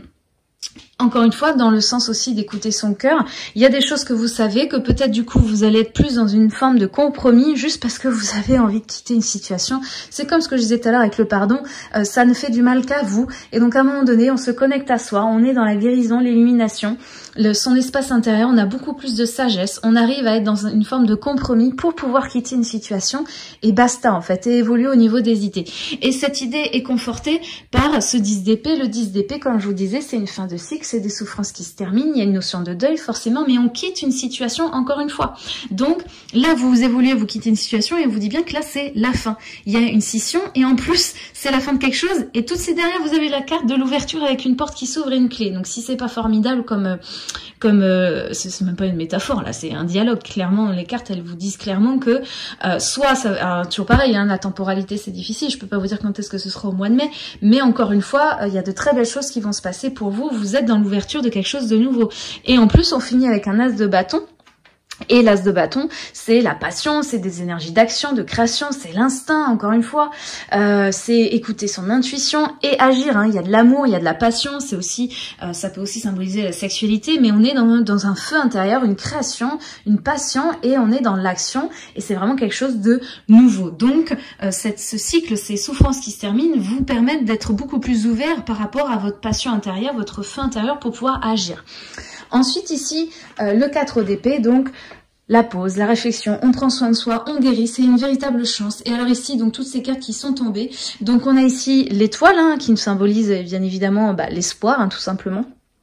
encore une fois, dans le sens aussi d'écouter son cœur, il y a des choses que vous savez, que peut-être du coup vous allez être plus dans une forme de compromis juste parce que vous avez envie de quitter une situation. C'est comme ce que je disais tout à l'heure avec le pardon, euh, ça ne fait du mal qu'à vous. Et donc à un moment donné, on se connecte à soi, on est dans la guérison, l'illumination, le, son espace intérieur, on a beaucoup plus de sagesse, on arrive à être dans une forme de compromis pour pouvoir quitter une situation et basta en fait, et évoluer au niveau des idées. Et cette idée est confortée par ce dix d'épée. Le dix d'épée, comme je vous disais, c'est une fin de cycle, c'est des souffrances qui se terminent, il y a une notion de deuil forcément, mais on quitte une situation encore une fois. Donc là, vous évoluez, vous quittez une situation et on vous dit bien que là, c'est la fin. Il y a une scission et en plus, c'est la fin de quelque chose. Et tout de suite derrière, vous avez la carte de l'ouverture avec une porte qui s'ouvre et une clé. Donc si c'est pas formidable comme... Euh, comme euh, c'est même pas une métaphore, là, c'est un dialogue. Clairement, les cartes, elles vous disent clairement que euh, soit, ça, alors, toujours pareil, hein, la temporalité, c'est difficile. Je peux pas vous dire quand est-ce que ce sera au mois de mai, mais encore une fois, il euh, y a de très belles choses qui vont se passer pour vous. Vous êtes dans l'ouverture de quelque chose de nouveau. Et en plus, on finit avec un as de bâton. Et l'as de bâton, c'est la passion, c'est des énergies d'action, de création, c'est l'instinct, encore une fois, euh, c'est écouter son intuition et agir. Hein. Il y a de l'amour, il y a de la passion, c'est aussi, euh, ça peut aussi symboliser la sexualité, mais on est dans, dans un feu intérieur, une création, une passion, et on est dans l'action, et c'est vraiment quelque chose de nouveau. Donc, euh, cette, ce cycle, ces souffrances qui se terminent, vous permettent d'être beaucoup plus ouvert par rapport à votre passion intérieure, votre feu intérieur pour pouvoir agir. Ensuite ici, euh, le quatre d'épée, donc la pause, la réflexion, on prend soin de soi, on guérit, c'est une véritable chance. Et alors ici, donc toutes ces cartes qui sont tombées, donc on a ici l'étoile hein, qui nous symbolise bien évidemment bah, l'espoir, hein, tout simplement.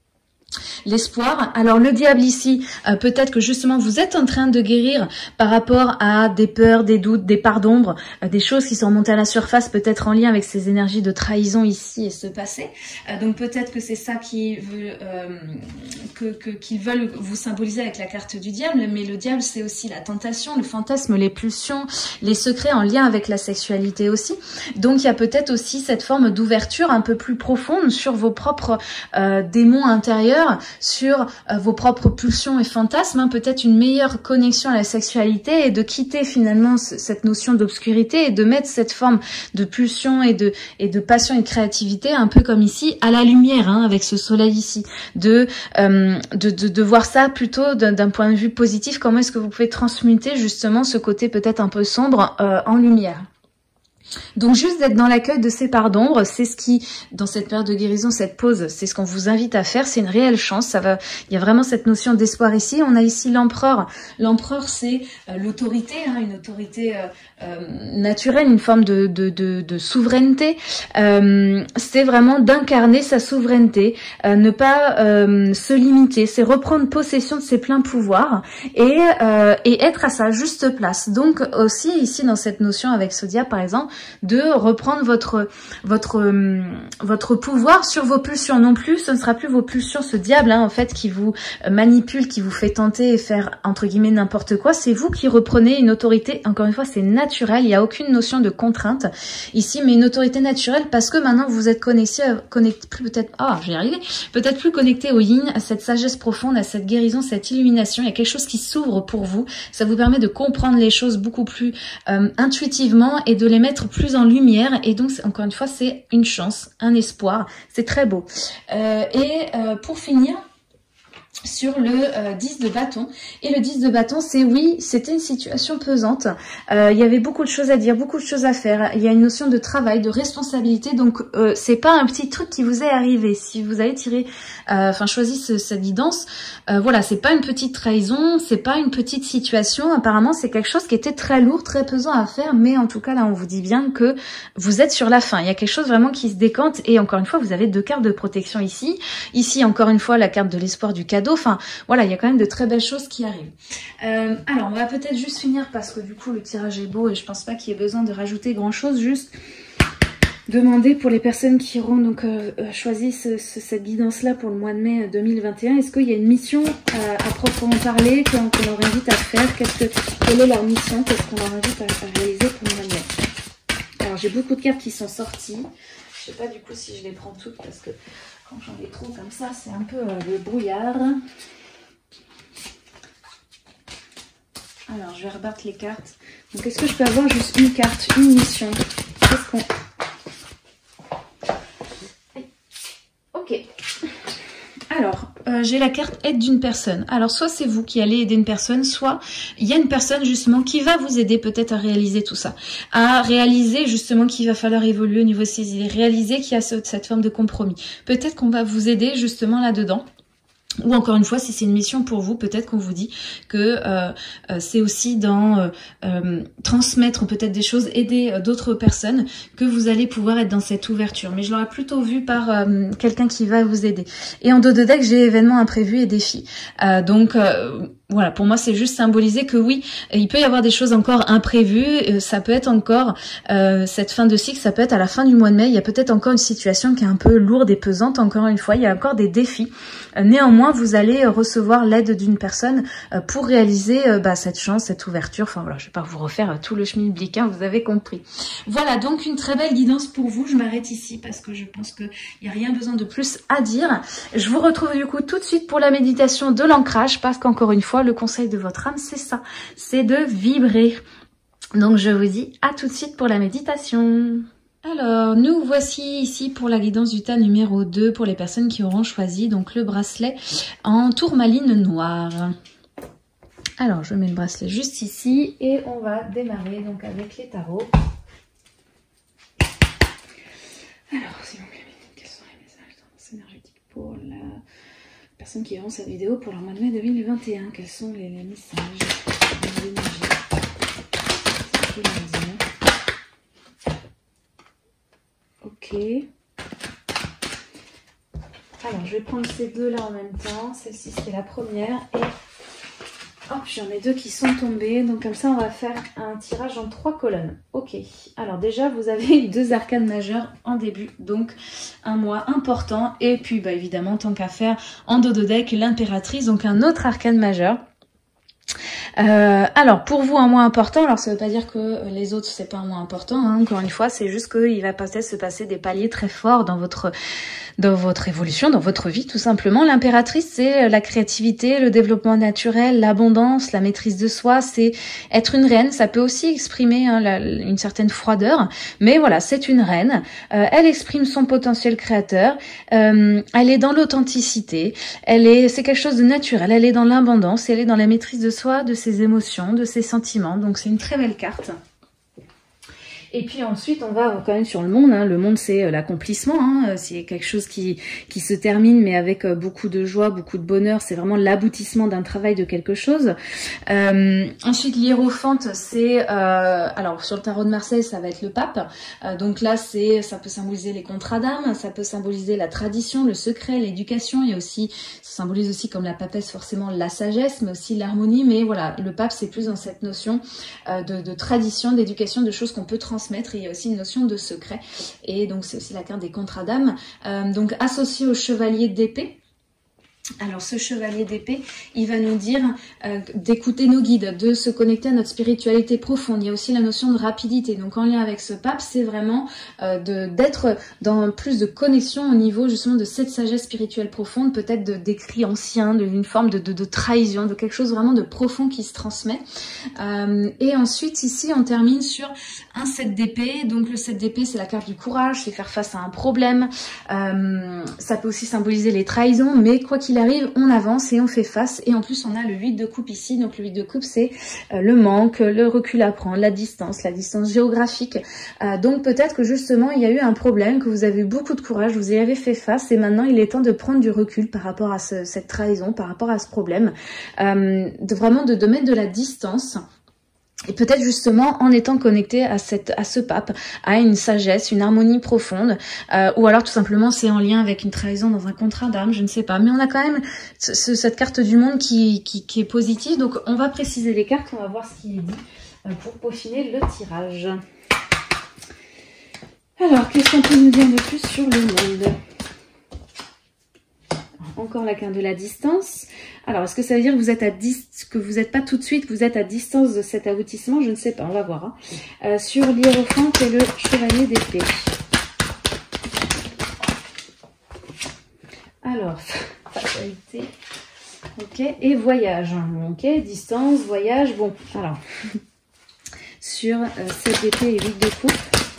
L'espoir. Alors le diable ici, euh, peut-être que justement vous êtes en train de guérir par rapport à des peurs, des doutes, des parts d'ombre, euh, des choses qui sont remontées à la surface, peut-être en lien avec ces énergies de trahison ici et ce passé. Euh, donc peut-être que c'est ça qui veut, euh, que, que, qu'ils veulent vous symboliser avec la carte du diable, mais le diable c'est aussi la tentation, le fantasme, les pulsions, les secrets en lien avec la sexualité aussi. Donc il y a peut-être aussi cette forme d'ouverture un peu plus profonde sur vos propres euh, démons intérieurs, sur euh, vos propres pulsions et fantasmes, hein, peut-être une meilleure connexion à la sexualité et de quitter finalement ce, cette notion d'obscurité et de mettre cette forme de pulsion et de, et de passion et de créativité un peu comme ici à la lumière, hein, avec ce soleil ici, de, euh, de, de, de voir ça plutôt d'un point de vue positif, comment est-ce que vous pouvez transmuter justement ce côté peut-être un peu sombre euh, en lumière. Donc juste d'être dans l'accueil de ces parts d'ombre, c'est ce qui, dans cette période de guérison, cette pause, c'est ce qu'on vous invite à faire, c'est une réelle chance, ça va, il y a vraiment cette notion d'espoir ici. On a ici l'empereur, l'empereur c'est euh, l'autorité, hein, une autorité euh, euh, naturelle, une forme de, de, de, de souveraineté, euh, c'est vraiment d'incarner sa souveraineté, euh, ne pas euh, se limiter, c'est reprendre possession de ses pleins pouvoirs et, euh, et être à sa juste place. Donc aussi ici dans cette notion avec ce diable par exemple, de reprendre votre votre votre pouvoir sur vos pulsions. Non plus, ce ne sera plus vos pulsions, ce diable hein, en fait qui vous manipule, qui vous fait tenter et faire entre guillemets n'importe quoi. C'est vous qui reprenez une autorité. Encore une fois, c'est naturel. Il n'y a aucune notion de contrainte ici, mais une autorité naturelle parce que maintenant vous êtes connecté, connecté plus peut-être. Ah, je vais y arriver. Peut-être plus connecté au yin, à cette sagesse profonde, à cette guérison, cette illumination. Il y a quelque chose qui s'ouvre pour vous. Ça vous permet de comprendre les choses beaucoup plus euh, intuitivement et de les mettre être plus en lumière. Et donc, encore une fois, c'est une chance, un espoir. C'est très beau. Euh, et euh, pour finir, sur le euh, dix de bâton. Et le dix de bâton, c'est oui, c'était une situation pesante. Euh, il y avait beaucoup de choses à dire, beaucoup de choses à faire. Il y a une notion de travail, de responsabilité. Donc, euh, c'est pas un petit truc qui vous est arrivé. Si vous avez tiré, euh, enfin choisi ce, cette guidance, euh, voilà, c'est pas une petite trahison, c'est pas une petite situation. Apparemment, c'est quelque chose qui était très lourd, très pesant à faire. Mais en tout cas, là, on vous dit bien que vous êtes sur la fin. Il y a quelque chose vraiment qui se décante. Et encore une fois, vous avez deux cartes de protection ici. Ici, encore une fois, la carte de l'espoir du cadeau. Enfin, voilà, il y a quand même de très belles choses qui arrivent. Euh, alors, on va peut-être juste finir parce que du coup, le tirage est beau et je pense pas qu'il y ait besoin de rajouter grand-chose. Juste demander pour les personnes qui auront donc euh, choisi ce, ce, cette guidance-là pour le mois de mai deux mille vingt et un. Est-ce qu'il y a une mission euh, à proprement parler qu'on qu leur invite à faire? Qu'est-ce que, quelle est leur mission? Qu'est-ce qu'on leur invite à, à réaliser pour le mois de mai? Alors, j'ai beaucoup de cartes qui sont sorties. Je sais pas du coup si je les prends toutes parce que quand j'en ai trop comme ça, c'est un peu euh, le brouillard. Alors, je vais rebattre les cartes. Donc, est-ce que je peux avoir juste une carte, une mission? Qu'est-ce qu'on... Ok. Alors, euh, j'ai la carte aide d'une personne. Alors, soit c'est vous qui allez aider une personne, soit il y a une personne justement qui va vous aider peut-être à réaliser tout ça. À réaliser justement qu'il va falloir évoluer au niveau de ses idées. Réaliser qu'il y a ce, cette forme de compromis. Peut-être qu'on va vous aider justement là-dedans. Ou encore une fois, si c'est une mission pour vous, peut-être qu'on vous dit que euh, euh, c'est aussi dans euh, euh, transmettre peut-être des choses, aider euh, d'autres personnes, que vous allez pouvoir être dans cette ouverture. Mais je l'aurais plutôt vu par euh, quelqu'un qui va vous aider. Et en dos de deck, j'ai événements imprévus et défis. Euh, donc euh, voilà, pour moi, c'est juste symboliser que oui, il peut y avoir des choses encore imprévues. Ça peut être encore euh, cette fin de cycle, ça peut être à la fin du mois de mai. Il y a peut-être encore une situation qui est un peu lourde et pesante. Encore une fois, il y a encore des défis. Euh, néanmoins, vous allez recevoir l'aide d'une personne euh, pour réaliser euh, bah, cette chance, cette ouverture. Enfin voilà, je vais pas vous refaire euh, tout le schmilblick, hein, vous avez compris. Voilà, donc une très belle guidance pour vous. Je m'arrête ici parce que je pense qu'il n'y a rien besoin de plus à dire. Je vous retrouve du coup tout de suite pour la méditation de l'ancrage parce qu'encore une fois, le conseil de votre âme, c'est ça, c'est de vibrer. Donc je vous dis à tout de suite pour la méditation. Alors, nous voici ici pour la guidance du tas numéro deux pour les personnes qui auront choisi donc le bracelet en tourmaline noire. Alors, je mets le bracelet juste ici et on va démarrer donc avec les tarots. Alors, s'il vous plaît, quels sont les messages tendance énergétique pour la personne qui verront cette vidéo pour le mois de mai deux mille vingt et un? Quels sont les, les messages, les énergies? Ok. Alors, je vais prendre ces deux-là en même temps. Celle-ci, c'est la première. Et hop, j'en ai deux qui sont tombés. Donc, comme ça, on va faire un tirage en trois colonnes. Ok. Alors, déjà, vous avez deux arcanes majeures en début. Donc, un mois important. Et puis, bah, évidemment, tant qu'à faire, en dos de deck, l'impératrice. Donc, un autre arcane majeur. Euh, alors pour vous un mois important, alors ça veut pas dire que les autres c'est pas un mois important, hein, encore une fois c'est juste qu'il va peut-être se passer des paliers très forts dans votre dans votre évolution, dans votre vie tout simplement. L'impératrice c'est la créativité, le développement naturel, l'abondance, la maîtrise de soi, c'est être une reine. Ça peut aussi exprimer hein, la, une certaine froideur, mais voilà c'est une reine. Euh, elle exprime son potentiel créateur, euh, elle est dans l'authenticité, elle est c'est quelque chose de naturel, elle est dans l'abondance, elle est dans la maîtrise de soi, de ses émotions, de ses sentiments. Donc c'est une très belle carte. Et puis ensuite, on va quand même sur le monde. Hein. Le monde, c'est l'accomplissement. Hein. C'est quelque chose qui, qui se termine, mais avec beaucoup de joie, beaucoup de bonheur. C'est vraiment l'aboutissement d'un travail, de quelque chose. Euh, ensuite, l'hiérophante, c'est... Euh, alors, sur le tarot de Marseille, ça va être le pape. Euh, donc là, c'est ça peut symboliser les contrats d'âme, ça peut symboliser la tradition, le secret, l'éducation. Il y a aussi... Ça symbolise aussi, comme la papesse, forcément la sagesse, mais aussi l'harmonie. Mais voilà, le pape, c'est plus dans cette notion euh, de, de tradition, d'éducation, de choses qu'on peut transmettre. Et il y a aussi une notion de secret. Et donc, c'est aussi la carte des contrats d'âme. Euh, donc, associé au chevalier d'épée. Alors ce chevalier d'épée, il va nous dire euh, d'écouter nos guides, de se connecter à notre spiritualité profonde. Il y a aussi la notion de rapidité. Donc en lien avec ce pape, c'est vraiment euh, de d'être dans plus de connexion au niveau justement de cette sagesse spirituelle profonde, peut-être de d'écrits anciens, d'une forme de, de, de trahison, de quelque chose vraiment de profond qui se transmet. Euh, et ensuite ici on termine sur un sept d'épée. Donc le sept d'épée, c'est la carte du courage, c'est faire face à un problème. Euh, ça peut aussi symboliser les trahisons, mais quoi qu'il arrive, on avance et on fait face. Et en plus, on a le huit de coupe ici. Donc le huit de coupe, c'est euh, le manque, le recul à prendre, la distance, la distance géographique. Euh, donc peut-être que justement, il y a eu un problème, que vous avez eu beaucoup de courage, vous y avez fait face, et maintenant, il est temps de prendre du recul par rapport à ce, cette trahison, par rapport à ce problème, euh, de vraiment de, de mettre de la distance. Et peut-être justement en étant connecté à cette à ce pape, à une sagesse, une harmonie profonde, euh, ou alors tout simplement c'est en lien avec une trahison dans un contrat d'âme, je ne sais pas. Mais on a quand même ce, ce, cette carte du monde qui, qui, qui est positive, donc on va préciser les cartes, on va voir ce qui est dit euh, pour peaufiner le tirage. Alors, qu'est-ce qu'on peut nous dire de plus sur le monde ? Encore la carte de la distance. Alors, est-ce que ça veut dire que vous êtes à dix, que vous n'êtes pas tout de suite, que vous êtes à distance de cet aboutissement? Je ne sais pas, on va voir. Hein. Euh, sur l'hiérophant, et le chevalier d'épée. Alors, fatalité. Ok, et voyage. Ok, distance, voyage. Bon, alors, sur euh, sept d'épée et huit de coupe.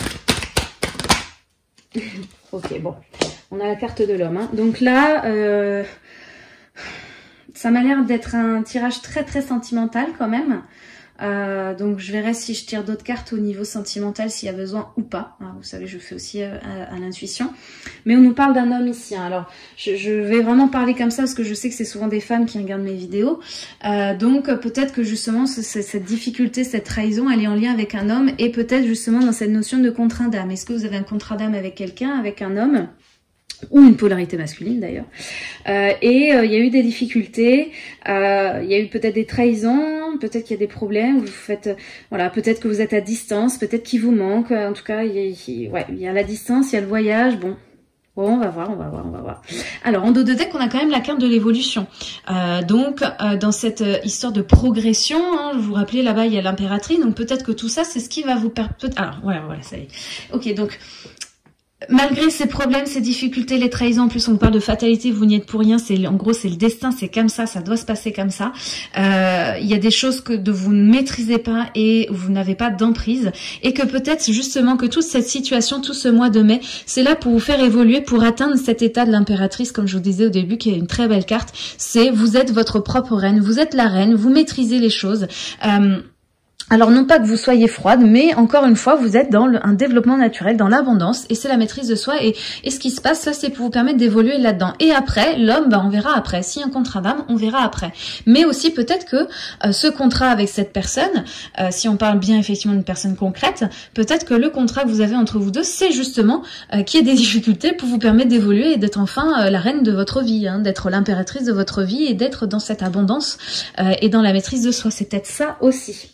Ok, bon. On a la carte de l'homme. Hein. Donc là, euh, ça m'a l'air d'être un tirage très très sentimental quand même. Euh, donc je verrai si je tire d'autres cartes au niveau sentimental, s'il y a besoin ou pas. Hein, vous savez, je fais aussi à, à, à l'intuition. Mais on nous parle d'un homme ici. Hein. Alors, je, je vais vraiment parler comme ça parce que je sais que c'est souvent des femmes qui regardent mes vidéos. Euh, donc peut-être que justement, ce, cette difficulté, cette trahison, elle est en lien avec un homme. Et peut-être justement dans cette notion de contrat d'âme. Est-ce que vous avez un contrat d'âme avec quelqu'un, avec un homme ? Ou une polarité masculine d'ailleurs. Euh, et euh, il y a eu des difficultés, euh, il y a eu peut-être des trahisons, peut-être qu'il y a des problèmes, vous faites, euh, voilà, peut-être que vous êtes à distance, peut-être qu'il vous manque, en tout cas, il y, a, il, ouais, il y a la distance, il y a le voyage, bon. Bon, on va voir, on va voir, on va voir. Alors, en dos de deck, on a quand même la carte de l'évolution. Euh, donc, euh, dans cette euh, histoire de progression, hein, vous vous rappelez, là-bas, il y a l'impératrice, donc peut-être que tout ça, c'est ce qui va vous permettre... Alors, voilà, voilà, ça y est. Ok, donc... Malgré ces problèmes, ces difficultés, les trahisons, en plus on parle de fatalité, vous n'y êtes pour rien, c'est en gros c'est le destin, c'est comme ça, ça doit se passer comme ça. Euh, il y a des choses que de vous ne maîtrisez pas et vous n'avez pas d'emprise et que peut-être justement que toute cette situation, tout ce mois de mai, c'est là pour vous faire évoluer, pour atteindre cet état de l'impératrice, comme je vous disais au début, qui est une très belle carte. C'est vous êtes votre propre reine, vous êtes la reine, vous maîtrisez les choses. Euh, Alors non pas que vous soyez froide, mais encore une fois, vous êtes dans le, un développement naturel, dans l'abondance, et c'est la maîtrise de soi, et, et ce qui se passe, ça c'est pour vous permettre d'évoluer là-dedans. Et après, l'homme, bah, on verra après. S'il y a un contrat d'âme, on verra après. Mais aussi peut-être que euh, ce contrat avec cette personne, euh, si on parle bien effectivement d'une personne concrète, peut-être que le contrat que vous avez entre vous deux, c'est justement euh, qu'il y ait des difficultés pour vous permettre d'évoluer et d'être enfin euh, la reine de votre vie, hein, d'être l'impératrice de votre vie et d'être dans cette abondance euh, et dans la maîtrise de soi. C'est peut-être ça aussi.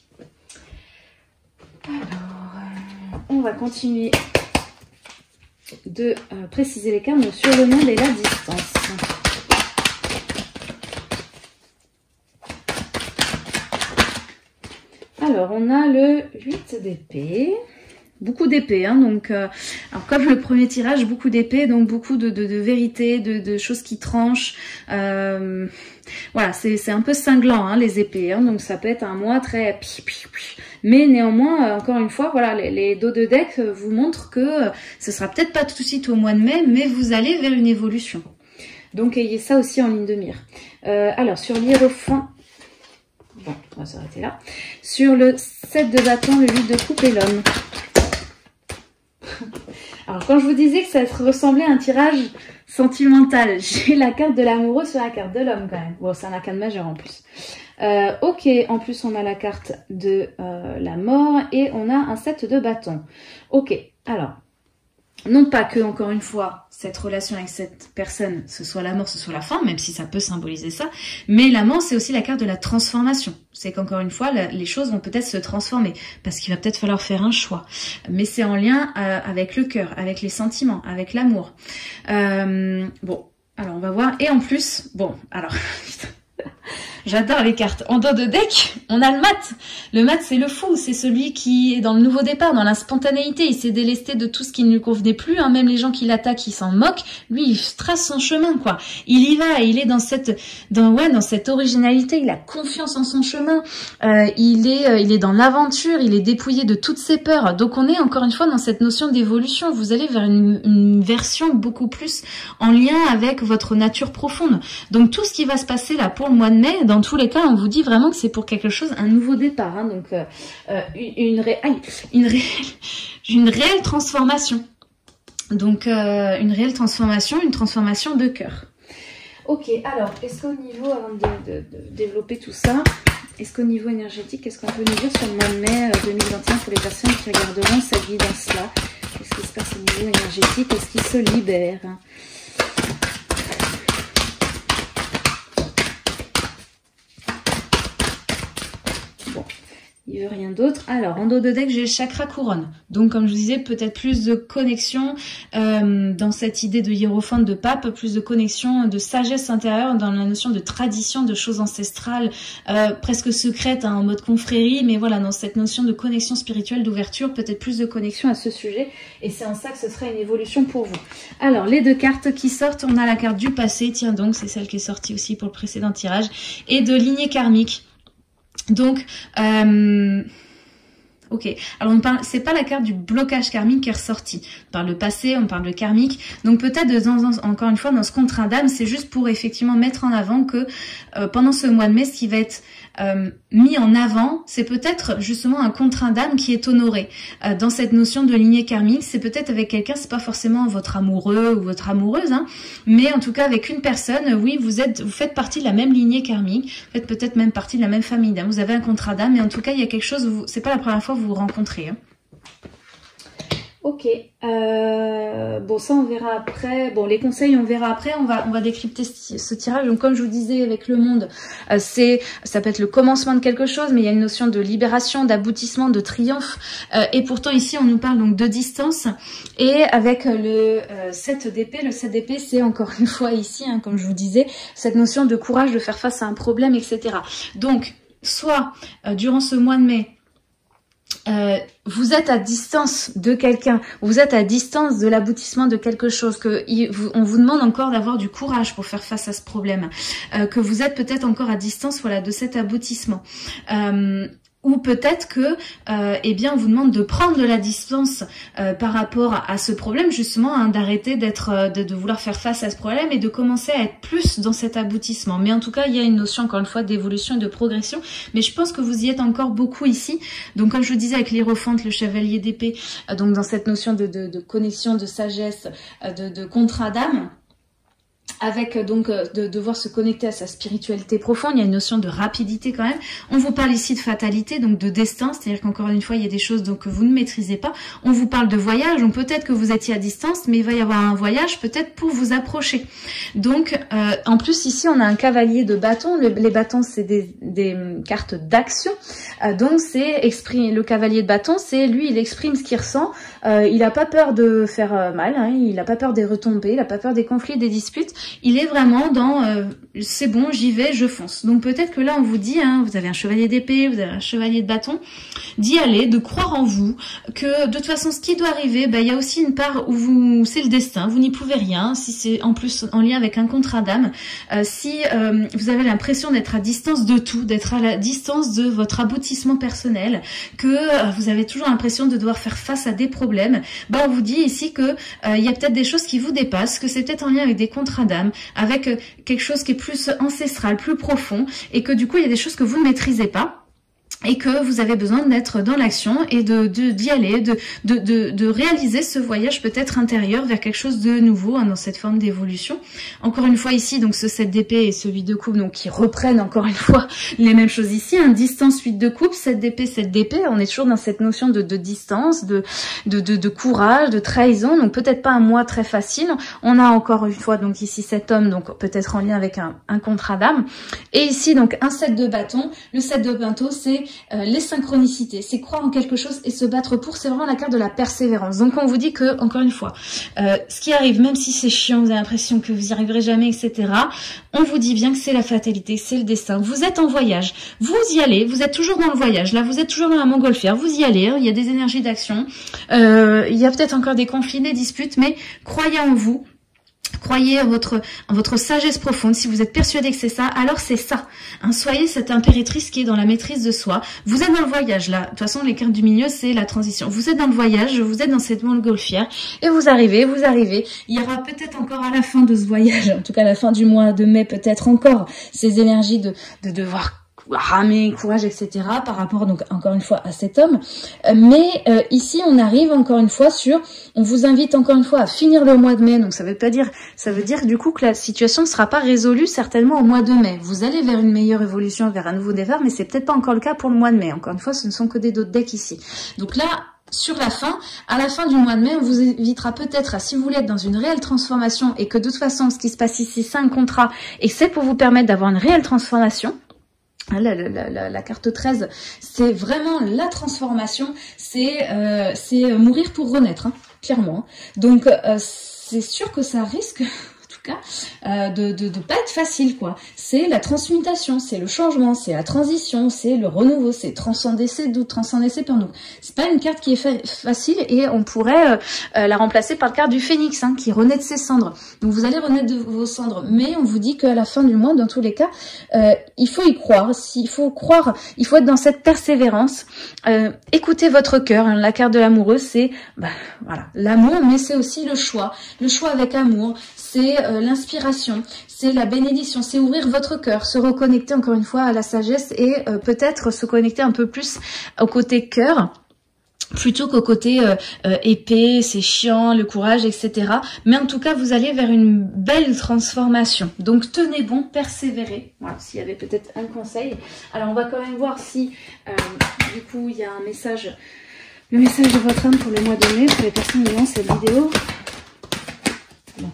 Alors, euh, on va continuer de euh, préciser les cartes sur le monde et la distance. Alors, on a le huit d'épée. Beaucoup d'épées, hein, donc euh, alors comme le premier tirage, beaucoup d'épées, donc beaucoup de, de, de vérité, de, de choses qui tranchent. Euh, voilà, c'est un peu cinglant, hein, les épées, hein, donc ça peut être un mois très... Mais néanmoins, euh, encore une fois, voilà, les, les dos de deck vous montrent que euh, ce sera peut-être pas tout de suite au mois de mai, mais vous allez vers une évolution. Donc ayez ça aussi en ligne de mire. Euh, alors, sur l'hiérophant... Bon, on va s'arrêter là. Sur le sept de bâton, le huit de coupe et l'homme. Alors, quand je vous disais que ça ressemblait à un tirage sentimental, j'ai la carte de l'amoureux sur la carte de l'homme quand même. Bon, c'est un arcane majeur en plus. Euh, ok, en plus on a la carte de euh, la mort et on a un sept de bâton. Ok, alors, non pas que, encore une fois, cette relation avec cette personne, ce soit la mort, ce soit la fin, même si ça peut symboliser ça, mais la mort, c'est aussi la carte de la transformation. C'est qu'encore une fois, la, les choses vont peut-être se transformer, parce qu'il va peut-être falloir faire un choix. Mais c'est en lien euh, avec le cœur, avec les sentiments, avec l'amour. Euh, bon, Alors, on va voir. Et en plus, bon, alors, j'adore les cartes. En dos de deck, on a le mat. Le mat, c'est le fou. C'est celui qui est dans le nouveau départ, dans la spontanéité. Il s'est délesté de tout ce qui ne lui convenait plus. Hein. Même les gens qui l'attaquent, ils s'en moquent. Lui, il trace son chemin, quoi. Il y va. Il est dans cette, dans, ouais, dans cette originalité. Il a confiance en son chemin. Euh, il est, euh, il est dans l'aventure. Il est dépouillé de toutes ses peurs. Donc, on est encore une fois dans cette notion d'évolution. Vous allez vers une, une version beaucoup plus en lien avec votre nature profonde. Donc, tout ce qui va se passer là pour le mois de mai, dans tous les cas, on vous dit vraiment que c'est pour quelque chose, un nouveau départ, hein, donc euh, euh, une, ré... une, réelle... une réelle transformation. Donc euh, une réelle transformation, une transformation de cœur. Ok, alors, est-ce qu'au niveau, avant de, de, de développer tout ça, est-ce qu'au niveau énergétique, qu'est-ce qu'on peut nous dire sur le mois de mai deux mille vingt et un pour les personnes qui regarderont cette guidance-là? Qu'est-ce qui se passe au niveau énergétique? Est-ce qu'ils se libèrent? Il veut rien d'autre. Alors, en dos de deck, j'ai le chakra couronne. Donc, comme je vous disais, peut-être plus de connexion euh, dans cette idée de hiérophante de pape, plus de connexion, de sagesse intérieure dans la notion de tradition, de choses ancestrales, euh, presque secrètes, hein, en mode confrérie, mais voilà, dans cette notion de connexion spirituelle, d'ouverture, peut-être plus de connexion à ce sujet. Et c'est en ça que ce serait une évolution pour vous. Alors, les deux cartes qui sortent, on a la carte du passé, tiens donc, c'est celle qui est sortie aussi pour le précédent tirage, et de lignée karmique. Donc, euh, ok. Alors, on parle, c'est pas la carte du blocage karmique qui est ressortie. On parle de passé, on parle de karmique. Donc, peut-être, encore une fois, dans ce contrat d'âme, c'est juste pour effectivement mettre en avant que euh, pendant ce mois de mai, ce qui va être euh, mis en avant, c'est peut-être justement un contrat d'âme qui est honoré. Euh, dans cette notion de lignée karmique, c'est peut-être avec quelqu'un, c'est pas forcément votre amoureux ou votre amoureuse, hein, mais en tout cas avec une personne, oui, vous êtes, vous faites partie de la même lignée karmique, vous faites peut-être même partie de la même famille d'âme, vous avez un contrat d'âme, mais en tout cas, il y a quelque chose, c'est pas la première fois que vous vous rencontrez. Hein. Ok, euh, bon ça on verra après, bon les conseils on verra après, on va on va décrypter ce, ce tirage. Donc comme je vous disais avec le monde, euh, c'est ça peut être le commencement de quelque chose, mais il y a une notion de libération, d'aboutissement, de triomphe, euh, et pourtant ici on nous parle donc de distance, et avec le euh, sept d'épée, le sept d'épée c'est encore une fois ici, hein, comme je vous disais, cette notion de courage, de faire face à un problème, et cetera. Donc soit euh, durant ce mois de mai, Euh, vous êtes à distance de quelqu'un, vous êtes à distance de l'aboutissement de quelque chose, que il, vous, on vous demande encore d'avoir du courage pour faire face à ce problème, euh, que vous êtes peut-être encore à distance, voilà, de cet aboutissement. Euh, Ou peut-être que, euh, eh bien, on vous demande de prendre de la distance euh, par rapport à, à ce problème, justement, hein, d'arrêter d'être, euh, de, de vouloir faire face à ce problème et de commencer à être plus dans cet aboutissement. Mais en tout cas, il y a une notion, encore une fois, d'évolution et de progression. Mais je pense que vous y êtes encore beaucoup ici. Donc, comme je vous disais, avec l'hiérophante, le chevalier d'épée, euh, donc dans cette notion de, de, de connexion, de sagesse, euh, de, de contrat d'âme, avec donc de devoir se connecter à sa spiritualité profonde, il y a une notion de rapidité quand même. On vous parle ici de fatalité, donc de destin, c'est-à-dire qu'encore une fois, il y a des choses donc, que vous ne maîtrisez pas. On vous parle de voyage, donc peut-être que vous étiez à distance, mais il va y avoir un voyage peut-être pour vous approcher. Donc, euh, en plus, ici, on a un cavalier de bâton. Le, les bâtons, c'est des, des cartes d'action. Euh, donc, c'est exprime le cavalier de bâton, c'est lui, il exprime ce qu'il ressent. Euh, il n'a pas peur de faire euh, mal, hein, il n'a pas peur des retombées, il n'a pas peur des conflits, des disputes. Il est vraiment dans euh, c'est bon, j'y vais, je fonce. Donc peut-être que là on vous dit, hein, vous avez un chevalier d'épée, vous avez un chevalier de bâton, d'y aller, de croire en vous, que de toute façon ce qui doit arriver, bah, il y a aussi une part où vous c'est le destin, vous n'y pouvez rien, si c'est en plus en lien avec un contrat d'âme, euh, si euh, vous avez l'impression d'être à distance de tout, d'être à la distance de votre aboutissement personnel, que euh, vous avez toujours l'impression de devoir faire face à des problèmes, bah, on vous dit ici que euh, il y a peut-être des choses qui vous dépassent, que c'est peut-être en lien avec des contrats d'âme, avec quelque chose qui est plus ancestral, plus profond, et que du coup il y a des choses que vous ne maîtrisez pas, et que vous avez besoin d'être dans l'action et de d'y aller, de, de, de, de réaliser ce voyage peut-être intérieur vers quelque chose de nouveau, hein, dans cette forme d'évolution. Encore une fois ici, donc ce sept d'épée et ce huit de coupe, donc qui reprennent encore une fois les mêmes choses ici, hein, distance, huit de coupe, sept d'épée, sept d'épée, on est toujours dans cette notion de, de distance, de, de, de, de courage, de trahison, donc peut-être pas un mois très facile. On a encore une fois donc ici cet homme, donc peut-être en lien avec un, un contrat d'âme, et ici donc un sept de bâton. Le sept de bâton, c'est euh, les synchronicités, c'est croire en quelque chose et se battre pour. C'est vraiment la carte de la persévérance. Donc on vous dit que, encore une fois, euh, ce qui arrive, même si c'est chiant, vous avez l'impression que vous n'y arriverez jamais, et cetera. On vous dit bien que c'est la fatalité, c'est le destin. Vous êtes en voyage, vous y allez, vous êtes toujours dans le voyage. Là, vous êtes toujours dans la montgolfière, vous y allez. Hein, il y a des énergies d'action, euh, il y a peut-être encore des conflits, des disputes, mais croyez en vous. Croyez en votre, en votre sagesse profonde. Si vous êtes persuadé que c'est ça, alors c'est ça. Hein, soyez cette impératrice qui est dans la maîtrise de soi. Vous êtes dans le voyage, là. De toute façon, les cartes du milieu, c'est la transition. Vous êtes dans le voyage, vous êtes dans cette montgolfière, et vous arrivez, vous arrivez. Il y aura peut-être encore à la fin de ce voyage, en tout cas à la fin du mois de mai, peut-être encore ces énergies de, de devoir ramer, courage, et cetera par rapport donc encore une fois à cet homme. Euh, mais euh, ici on arrive encore une fois sur, on vous invite encore une fois à finir le mois de mai. Donc ça veut pas dire, ça veut dire du coup que la situation ne sera pas résolue certainement au mois de mai. Vous allez vers une meilleure évolution, vers un nouveau départ, mais c'est peut-être pas encore le cas pour le mois de mai. Encore une fois, ce ne sont que des d'autres decks ici. Donc là, sur la fin, à la fin du mois de mai, on vous invitera peut-être à, si vous voulez être dans une réelle transformation et que de toute façon ce qui se passe ici c'est un contrat et que c'est pour vous permettre d'avoir une réelle transformation. La, la, la, la carte treize, c'est vraiment la transformation, c'est euh, c'est mourir pour renaître, hein, clairement. Donc euh, c'est sûr que ça risque, en tout cas, euh, de, de de pas être facile, quoi. C'est la transmutation, c'est le changement, c'est la transition, c'est le renouveau, c'est transcender ses doutes, transcender ses peurs. Donc c'est pas une carte qui est fa facile et on pourrait euh, euh, la remplacer par la carte du phénix, hein, qui renaît de ses cendres. Donc vous allez renaître de vos cendres, mais on vous dit qu'à la fin du mois, dans tous les cas, euh, il faut y croire. S'il faut croire, il faut être dans cette persévérance. Euh, écoutez votre cœur. Hein, la carte de l'amoureux, c'est bah, voilà l'amour, mais c'est aussi le choix, le choix avec amour. C'est euh, l'inspiration, c'est la bénédiction, c'est ouvrir votre cœur, se reconnecter encore une fois à la sagesse et euh, peut-être se connecter un peu plus au côté cœur plutôt qu'au côté euh, euh, épée, c'est chiant, le courage, et cetera. Mais en tout cas, vous allez vers une belle transformation. Donc tenez bon, persévérez. Voilà, s'il y avait peut-être un conseil. Alors on va quand même voir si euh, du coup il y a un message, le message de votre âme pour le mois de mai, pour les personnes qui voient cette vidéo. Bon.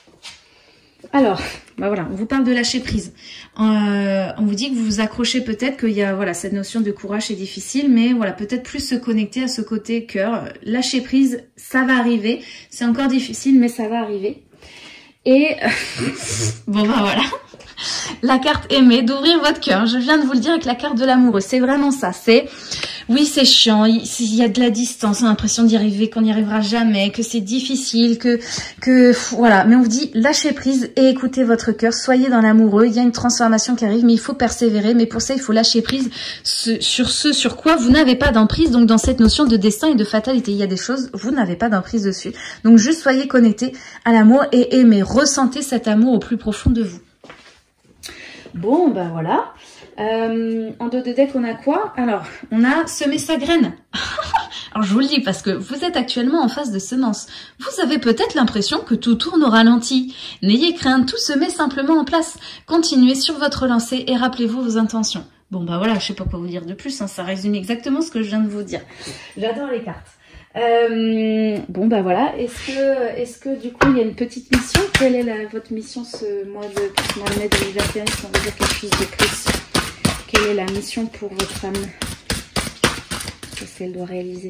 Alors, bah voilà, on vous parle de lâcher prise. Euh, on vous dit que vous vous accrochez peut-être qu'il y a voilà cette notion de courage est difficile, mais voilà peut-être plus se connecter à ce côté cœur. Lâcher prise, ça va arriver. C'est encore difficile, mais ça va arriver. Et bon bah voilà. La carte aimée, d'ouvrir votre cœur. Je viens de vous le dire avec la carte de l'amoureux. C'est vraiment ça. C'est oui, c'est chiant. Il, il y a de la distance. On a l'impression d'y arriver, qu'on n'y arrivera jamais, que c'est difficile, que que voilà. Mais on vous dit lâchez prise et écoutez votre cœur. Soyez dans l'amoureux. Il y a une transformation qui arrive, mais il faut persévérer. Mais pour ça, il faut lâcher prise ce, sur ce sur quoi vous n'avez pas d'emprise. Donc dans cette notion de destin et de fatalité, il y a des choses vous n'avez pas d'emprise dessus. Donc juste soyez connectés à l'amour et aimez, ressentez cet amour au plus profond de vous. Bon, ben voilà. Euh, en dos de deck, on a quoi? Alors, on a semer sa graine. Alors, je vous le dis parce que vous êtes actuellement en phase de semence. Vous avez peut-être l'impression que tout tourne au ralenti. N'ayez crainte, tout se met simplement en place. Continuez sur votre lancée et rappelez-vous vos intentions. Bon, bah voilà, je sais pas quoi vous dire de plus. Hein, ça résume exactement ce que je viens de vous dire. J'adore les cartes. Euh, bon bah voilà, est-ce que est-ce que du coup il y a une petite mission? Quelle est la, votre mission ce mois de, ce mois de mai deux mille vingt et un? Si on veut dire quelque chose de plus, quelle est la mission pour votre âme? Qu'est-ce qu'elle doit réaliser?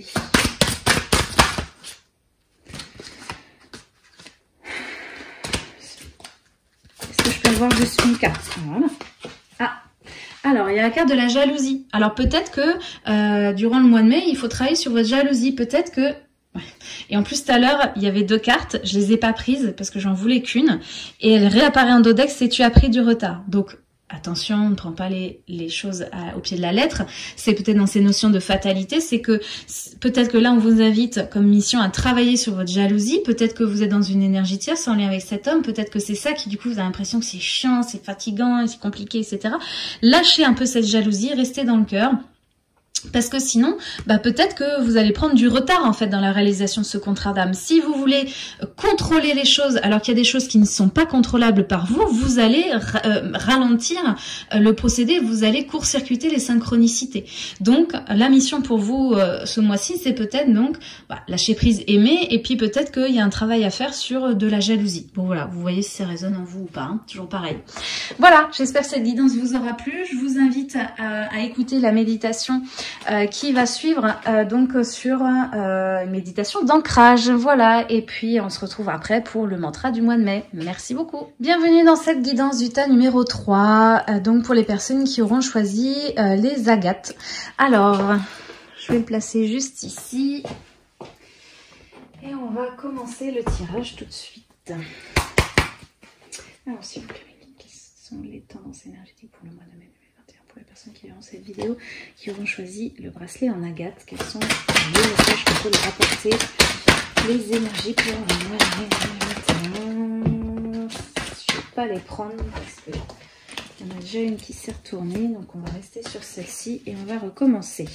Est-ce que je peux avoir juste une carte? Voilà. Ah, alors, il y a la carte de la jalousie. Alors, peut-être que euh, durant le mois de mai, il faut travailler sur votre jalousie. Peut-être que... Et en plus, tout à l'heure, il y avait deux cartes. Je les ai pas prises parce que j'en voulais qu'une. Et elle réapparaît en dos deck, c'est tu as pris du retard. Donc, attention, on ne prend pas les, les choses à, au pied de la lettre. C'est peut-être dans ces notions de fatalité. C'est que peut-être que là, on vous invite comme mission à travailler sur votre jalousie. Peut-être que vous êtes dans une énergie tierce en lien avec cet homme. Peut-être que c'est ça qui, du coup, vous avez l'impression que c'est chiant, c'est fatigant, c'est compliqué, et cetera. Lâchez un peu cette jalousie, restez dans le cœur. Parce que sinon, bah peut-être que vous allez prendre du retard en fait dans la réalisation de ce contrat d'âme. Si vous voulez contrôler les choses alors qu'il y a des choses qui ne sont pas contrôlables par vous, vous allez euh, ralentir euh, le procédé, vous allez court-circuiter les synchronicités. Donc la mission pour vous euh, ce mois-ci, c'est peut-être donc bah, lâcher prise, aimer, et puis peut-être qu'il y a un travail à faire sur de la jalousie. Bon voilà, vous voyez si ça résonne en vous ou pas, hein, toujours pareil. Voilà, j'espère que cette guidance vous aura plu. Je vous invite à, à écouter la méditation Euh, qui va suivre euh, donc sur euh, une méditation d'ancrage. Voilà, et puis on se retrouve après pour le mantra du mois de mai. Merci beaucoup. Bienvenue dans cette guidance du tas numéro trois, euh, donc pour les personnes qui auront choisi euh, les agates. Alors, je vais le placer juste ici et on va commencer le tirage tout de suite. Alors, s'il vous plaît, quelles sont les tendances énergétiques pour le mois de mai? Pour les personnes qui verront cette vidéo, qui auront choisi le bracelet en agate, quels sont les messages qu'il faut leur apporter, les énergies pour le mois de mai deux mille vingt et un. Je ne vais pas les prendre parce qu'il y en a déjà une qui s'est retournée, donc on va rester sur celle-ci et on va recommencer.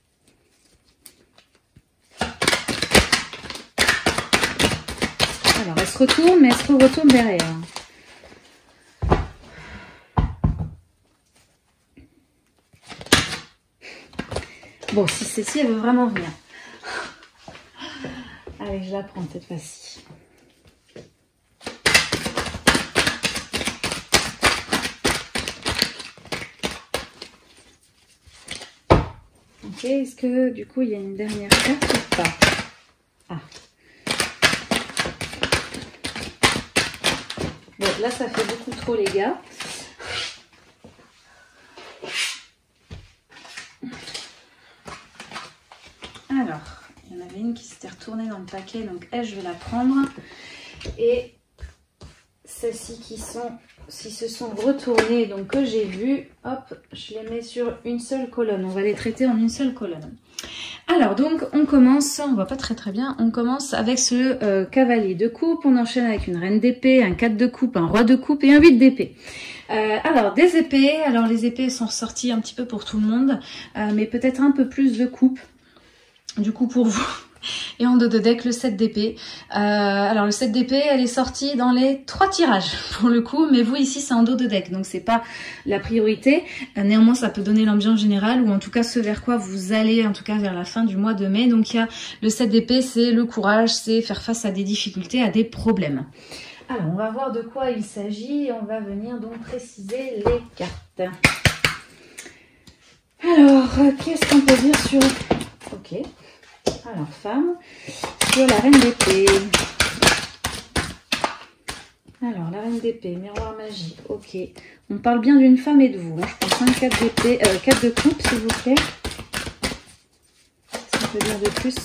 Alors elle se retourne, mais elle se retourne derrière. Bon, si celle-ci, elle veut vraiment venir. Allez, je la prends cette fois-ci. Ok, est-ce que du coup, il y a une dernière carte ou pas? Ah. Bon, là, ça fait beaucoup trop, les gars. Alors, il y en avait une qui s'était retournée dans le paquet, donc elle, je vais la prendre. Et celles-ci qui sont, si se sont retournées, donc que j'ai vues, hop, je les mets sur une seule colonne. On va les traiter en une seule colonne. Alors, donc, on commence, on voit pas très très bien, on commence avec ce euh, cavalier de coupe, on enchaîne avec une reine d'épée, un quatre de coupe, un roi de coupe et un huit d'épée. Euh, alors, des épées, alors les épées sont ressorties un petit peu pour tout le monde, euh, mais peut-être un peu plus de coupe. Du coup pour vous. Et en dos de deck, le sept d'épée. Euh, alors le sept d'épée, elle est sortie dans les trois tirages pour le coup, mais vous ici c'est en dos de deck, donc c'est pas la priorité. Euh, néanmoins ça peut donner l'ambiance générale, ou en tout cas ce vers quoi vous allez, en tout cas vers la fin du mois de mai. Donc il y a le sept d'épée, c'est le courage, c'est faire face à des difficultés, à des problèmes. Alors on va voir de quoi il s'agit et on va venir donc préciser les cartes. Alors, qu'est-ce qu'on peut dire sur... Ok, alors femme, sur la reine d'épée. Alors la reine d'épée, miroir magique, ok. On parle bien d'une femme et de vous, hein. Je pense un quatre d'épée, euh, quatre de coupe s'il vous plaît. Qu'est-ce qu'on peut dire de plus?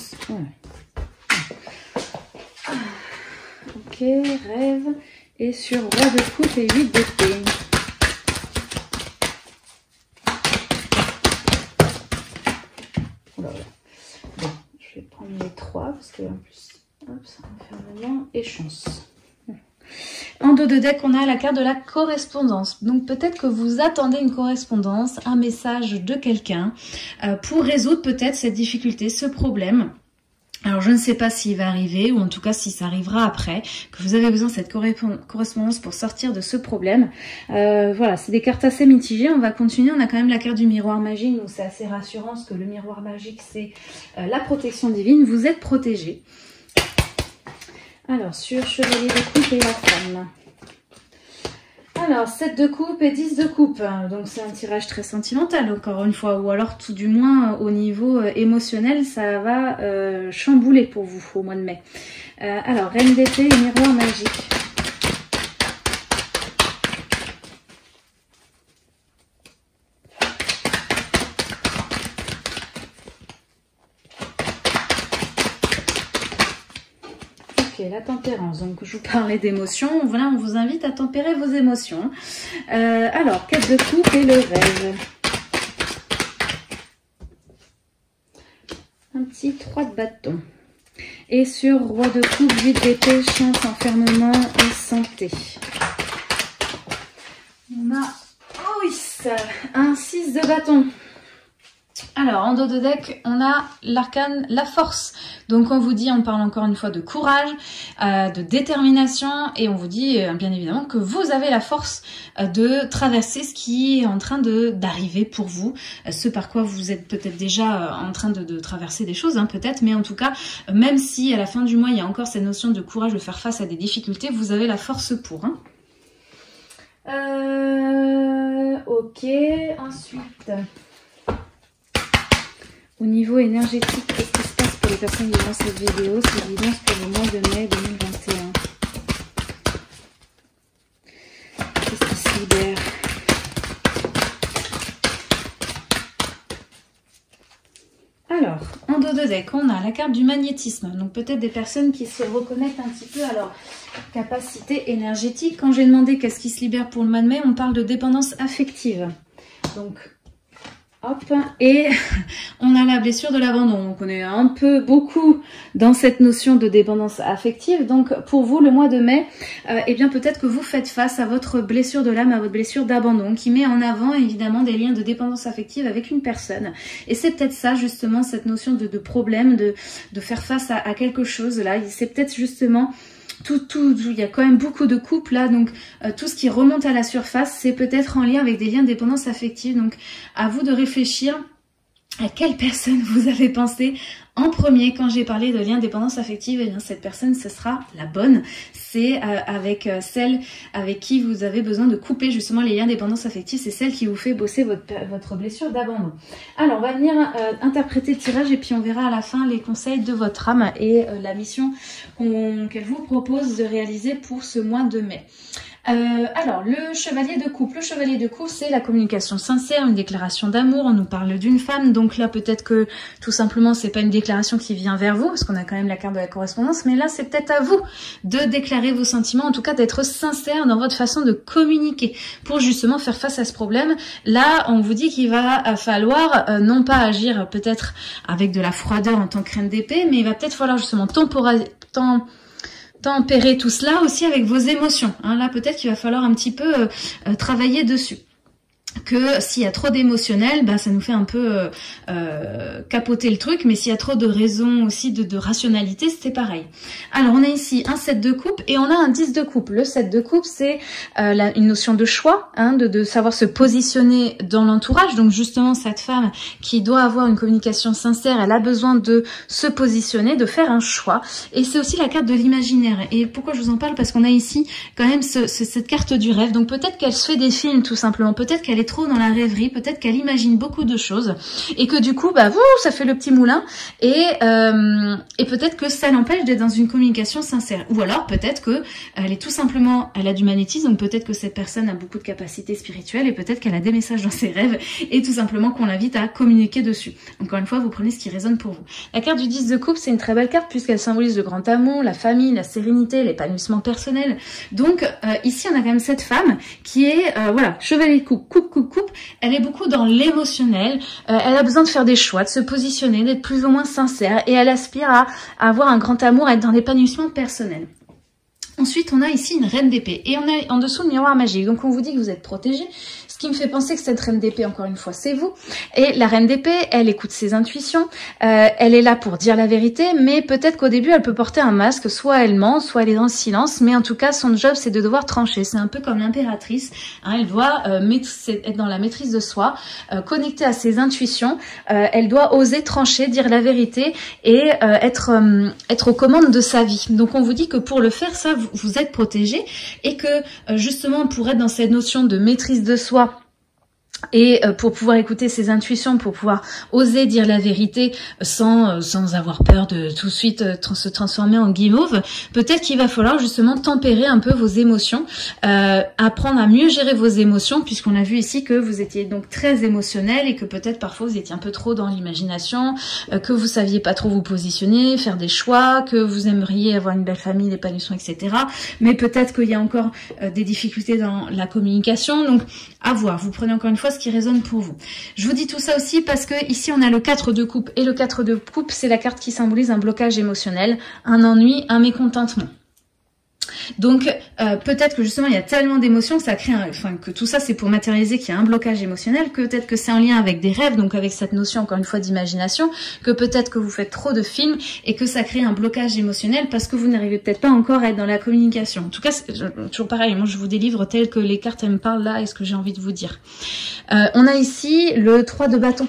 Ouais. Ok, rêve. Et sur roi de coupe et huit d'épée. Bon, je vais prendre les trois parce que en plus, hop, ça va faire maintenant et chance. En dos de deck, on a la carte de la correspondance. Donc peut-être que vous attendez une correspondance, un message de quelqu'un euh, pour résoudre peut-être cette difficulté, ce problème. Alors je ne sais pas s'il va arriver, ou en tout cas si ça arrivera après, que vous avez besoin de cette correspondance pour sortir de ce problème. Euh, voilà, c'est des cartes assez mitigées. On va continuer. On a quand même la carte du miroir magique, donc c'est assez rassurant parce que le miroir magique, c'est euh, la protection divine. Vous êtes protégé. Alors, sur chevalier de coupe et la femme. Alors, sept de coupe et dix de coupe. Donc, c'est un tirage très sentimental, encore une fois. Ou alors, tout du moins, au niveau euh, émotionnel, ça va euh, chambouler pour vous au mois de mai. Euh, alors, reine d'épée et miroir magique. Ok, la tempérance. Donc, je vous parlais d'émotions. Voilà, on vous invite à tempérer vos émotions. Euh, alors, quatre de coupe et le rêve. Un petit trois de bâton. Et sur roi de coupe, huit d'épée, chance, enfermement et santé. On a, oh oui, un six de bâton. Alors, en dos de deck, on a l'arcane la force. Donc, on vous dit, on parle encore une fois de courage, euh, de détermination, et on vous dit, euh, bien évidemment, que vous avez la force euh, de traverser ce qui est en train de d'arriver pour vous, euh, ce par quoi vous êtes peut-être déjà euh, en train de, de traverser des choses, hein, peut-être, mais en tout cas, euh, même si à la fin du mois, il y a encore cette notion de courage de faire face à des difficultés, vous avez la force pour. Hein. Euh, ok, ensuite... Au niveau énergétique, qu'est-ce qui se passe pour les personnes qui voient cette vidéo? C'est guidance pour le mois de mai deux mille vingt et un. Qu'est-ce qui se libère? Alors, en dos de deck, on a la carte du magnétisme. Donc peut-être des personnes qui se reconnaissent un petit peu à leur capacité énergétique. Quand j'ai demandé qu'est-ce qui se libère pour le mois de mai, on parle de dépendance affective. Donc... hop, et on a la blessure de l'abandon. Donc on est un peu beaucoup dans cette notion de dépendance affective. Donc pour vous, le mois de mai, euh, eh bien peut-être que vous faites face à votre blessure de l'âme, à votre blessure d'abandon, qui met en avant évidemment des liens de dépendance affective avec une personne. Et c'est peut-être ça justement, cette notion de, de problème, de, de faire face à, à quelque chose là. C'est peut-être justement... Tout, tout, tout, il y a quand même beaucoup de couples là, donc euh, tout ce qui remonte à la surface, c'est peut-être en lien avec des liens de dépendance affective. Donc à vous de réfléchir à quelle personne vous avez pensé en premier quand j'ai parlé de lien de dépendance affective. Et bien cette personne, ce sera la bonne. C'est euh, avec euh, celle avec qui vous avez besoin de couper justement les liens de dépendance affective. C'est celle qui vous fait bosser votre, votre blessure d'abandon. Alors on va venir euh, interpréter le tirage et puis on verra à la fin les conseils de votre âme et euh, la mission qu'on, qu'elle vous propose de réaliser pour ce mois de mai. Euh, alors, le chevalier de coupe. Le chevalier de coupe, c'est la communication sincère, une déclaration d'amour. On nous parle d'une femme, donc là, peut-être que tout simplement, c'est pas une déclaration qui vient vers vous, parce qu'on a quand même la carte de la correspondance, mais là, c'est peut-être à vous de déclarer vos sentiments, en tout cas d'être sincère dans votre façon de communiquer pour justement faire face à ce problème. Là, on vous dit qu'il va falloir euh, non pas agir peut-être avec de la froideur en tant que reine d'épée, mais il va peut-être falloir justement temporaliser, temps tempérer tout cela aussi avec vos émotions. Hein. Là, peut-être qu'il va falloir un petit peu euh, euh, travailler dessus. Que s'il y a trop d'émotionnel, bah, ça nous fait un peu euh, euh, capoter le truc, mais s'il y a trop de raison aussi, de, de rationalité, c'est pareil. Alors, on a ici un sept de coupe et on a un dix de coupe. Le sept de coupe, c'est euh, la, une notion de choix, hein, de, de savoir se positionner dans l'entourage. Donc, justement, cette femme qui doit avoir une communication sincère, elle a besoin de se positionner, de faire un choix. Et c'est aussi la carte de l'imaginaire. Et pourquoi je vous en parle? Parce qu'on a ici quand même ce, ce, cette carte du rêve. Donc, peut-être qu'elle se fait des films, tout simplement. Peut-être qu'elle est trop dans la rêverie, peut-être qu'elle imagine beaucoup de choses et que du coup, bah, vous, ça fait le petit moulin et, euh, et peut-être que ça l'empêche d'être dans une communication sincère. Ou alors, peut-être que elle est tout simplement, elle a du magnétisme, donc peut-être que cette personne a beaucoup de capacités spirituelles et peut-être qu'elle a des messages dans ses rêves et tout simplement qu'on l'invite à communiquer dessus. Encore une fois, vous prenez ce qui résonne pour vous. La carte du dix de coupe, c'est une très belle carte puisqu'elle symbolise le grand amour, la famille, la sérénité, l'épanouissement personnel. Donc, euh, ici, on a quand même cette femme qui est, euh, voilà, chevalier de coupe, coupe, coupe, coupe, elle est beaucoup dans l'émotionnel, euh, elle a besoin de faire des choix, de se positionner, d'être plus ou moins sincère et elle aspire à, à avoir un grand amour, à être dans l'épanouissement personnel. Ensuite, on a ici une reine d'épée et on a en dessous le miroir magique. Donc, on vous dit que vous êtes protégé. Ce qui me fait penser que cette reine d'épée, encore une fois, c'est vous. Et la reine d'épée, elle écoute ses intuitions. Euh, elle est là pour dire la vérité, mais peut-être qu'au début, elle peut porter un masque. Soit elle ment, soit elle est dans le silence. Mais en tout cas, son job, c'est de devoir trancher. C'est un peu comme l'impératrice. Hein, elle doit euh, être dans la maîtrise de soi, euh, connectée à ses intuitions. Euh, elle doit oser trancher, dire la vérité et euh, être, euh, être aux commandes de sa vie. Donc, on vous dit que pour le faire, ça, vous, vous êtes protégé et que euh, justement, pour être dans cette notion de maîtrise de soi, et pour pouvoir écouter ses intuitions, pour pouvoir oser dire la vérité sans sans avoir peur de tout de suite se transformer en guimauve, peut-être qu'il va falloir justement tempérer un peu vos émotions, euh, apprendre à mieux gérer vos émotions, puisqu'on a vu ici que vous étiez donc très émotionnel et que peut-être parfois vous étiez un peu trop dans l'imagination, euh, que vous saviez pas trop vous positionner, faire des choix, que vous aimeriez avoir une belle famille, l'épanouissement, et cetera. Mais peut-être qu'il y a encore euh, des difficultés dans la communication, donc à voir. Vous prenez encore une fois ce qui résonne pour vous. Je vous dis tout ça aussi parce que ici on a le quatre de coupe et le quatre de coupe, c'est la carte qui symbolise un blocage émotionnel, un ennui, un mécontentement. Donc euh, peut-être que justement il y a tellement d'émotions que ça crée, un, enfin que tout ça c'est pour matérialiser qu'il y a un blocage émotionnel, que peut-être que c'est en lien avec des rêves, donc avec cette notion encore une fois d'imagination, que peut-être que vous faites trop de films et que ça crée un blocage émotionnel parce que vous n'arrivez peut-être pas encore à être dans la communication. En tout cas, c'est toujours pareil, moi je vous délivre tel que les cartes elles me parlent là et ce que j'ai envie de vous dire. Euh, on a ici le trois de bâton.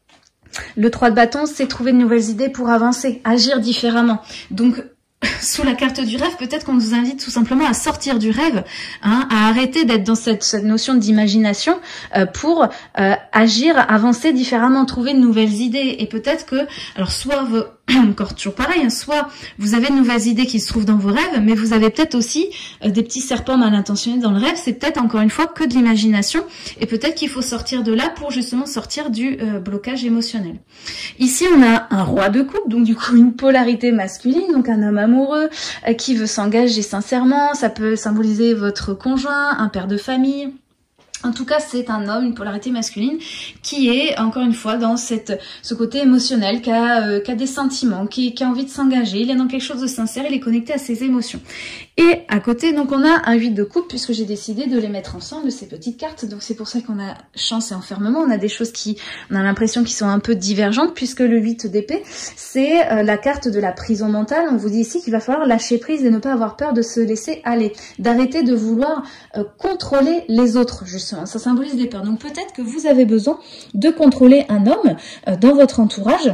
Le trois de bâton, c'est trouver de nouvelles idées pour avancer, agir différemment. Donc sous la carte du rêve, peut-être qu'on nous invite tout simplement à sortir du rêve, hein, à arrêter d'être dans cette, cette notion d'imagination euh, pour euh, agir, avancer différemment, trouver de nouvelles idées. Et peut-être que, alors soit, vous, encore toujours pareil, hein, soit vous avez de nouvelles idées qui se trouvent dans vos rêves, mais vous avez peut-être aussi euh, des petits serpents mal intentionnés dans le rêve. C'est peut-être encore une fois que de l'imagination. Et peut-être qu'il faut sortir de là pour justement sortir du euh, blocage émotionnel. Ici, on a un roi de coupe, donc du coup une polarité masculine, donc un homme amoureux euh, qui veut s'engager sincèrement. Ça peut symboliser votre conjoint, un père de famille. En tout cas, c'est un homme, une polarité masculine, qui est, encore une fois, dans cette, ce côté émotionnel, qui a, euh, qui a des sentiments, qui, qui a envie de s'engager. Il est dans quelque chose de sincère, il est connecté à ses émotions. Et à côté, donc, on a un huit de coupe, puisque j'ai décidé de les mettre ensemble, ces petites cartes. Donc, c'est pour ça qu'on a chance et enfermement. On a des choses qui, on a l'impression qu'ils sont un peu divergentes, puisque le huit d'épée, c'est euh, la carte de la prison mentale. On vous dit ici qu'il va falloir lâcher prise et ne pas avoir peur de se laisser aller, d'arrêter de vouloir euh, contrôler les autres, justement. Ça symbolise des peurs. Donc peut-être que vous avez besoin de contrôler un homme euh, dans votre entourage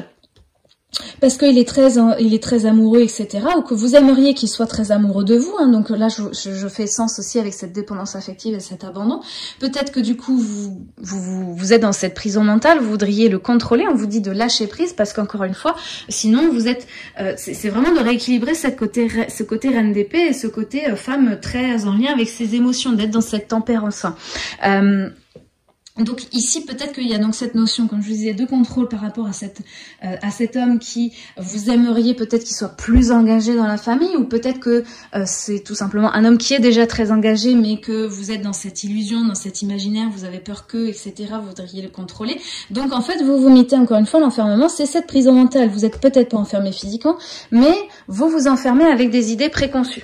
parce qu'il est très, il est très amoureux, et cetera. Ou que vous aimeriez qu'il soit très amoureux de vous. Hein. Donc là, je, je, je fais sens aussi avec cette dépendance affective et cet abandon. Peut-être que du coup, vous, vous, vous êtes dans cette prison mentale, vous voudriez le contrôler. On vous dit de lâcher prise parce qu'encore une fois, sinon vous êtes, euh, c'est vraiment de rééquilibrer cette côté, ce côté reine d'épée et ce côté euh, femme très en lien avec ses émotions, d'être dans cette tempérance. Euh, Donc ici, peut-être qu'il y a donc cette notion, comme je vous disais, de contrôle par rapport à, cette, euh, à cet homme qui vous aimeriez peut-être qu'il soit plus engagé dans la famille, ou peut-être que euh, c'est tout simplement un homme qui est déjà très engagé, mais que vous êtes dans cette illusion, dans cet imaginaire, vous avez peur que, et cetera, vous voudriez le contrôler. Donc en fait, vous vous mettez encore une fois, l'enfermement, c'est cette prison mentale. Vous êtes peut-être pas enfermé physiquement, mais vous vous enfermez avec des idées préconçues.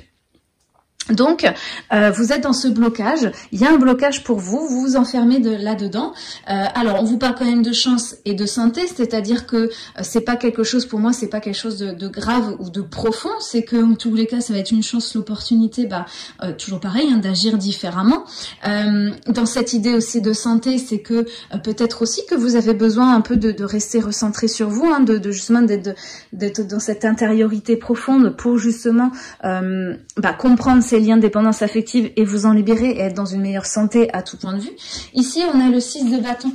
Donc, euh, vous êtes dans ce blocage, il y a un blocage pour vous, vous vous enfermez de là-dedans. Euh, alors, on vous parle quand même de chance et de santé, c'est-à-dire que euh, c'est pas quelque chose, pour moi, c'est pas quelque chose de, de grave ou de profond, c'est que en tous les cas, ça va être une chance, l'opportunité, bah, euh, toujours pareil, hein, d'agir différemment. Euh, dans cette idée aussi de santé, c'est que euh, peut-être aussi que vous avez besoin un peu de, de rester recentré sur vous, hein, de, de justement d'être d'être dans cette intériorité profonde pour justement euh, bah, comprendre ces liens de dépendance affective et vous en libérer et être dans une meilleure santé à tout point de vue. Ici, on a le six de bâton.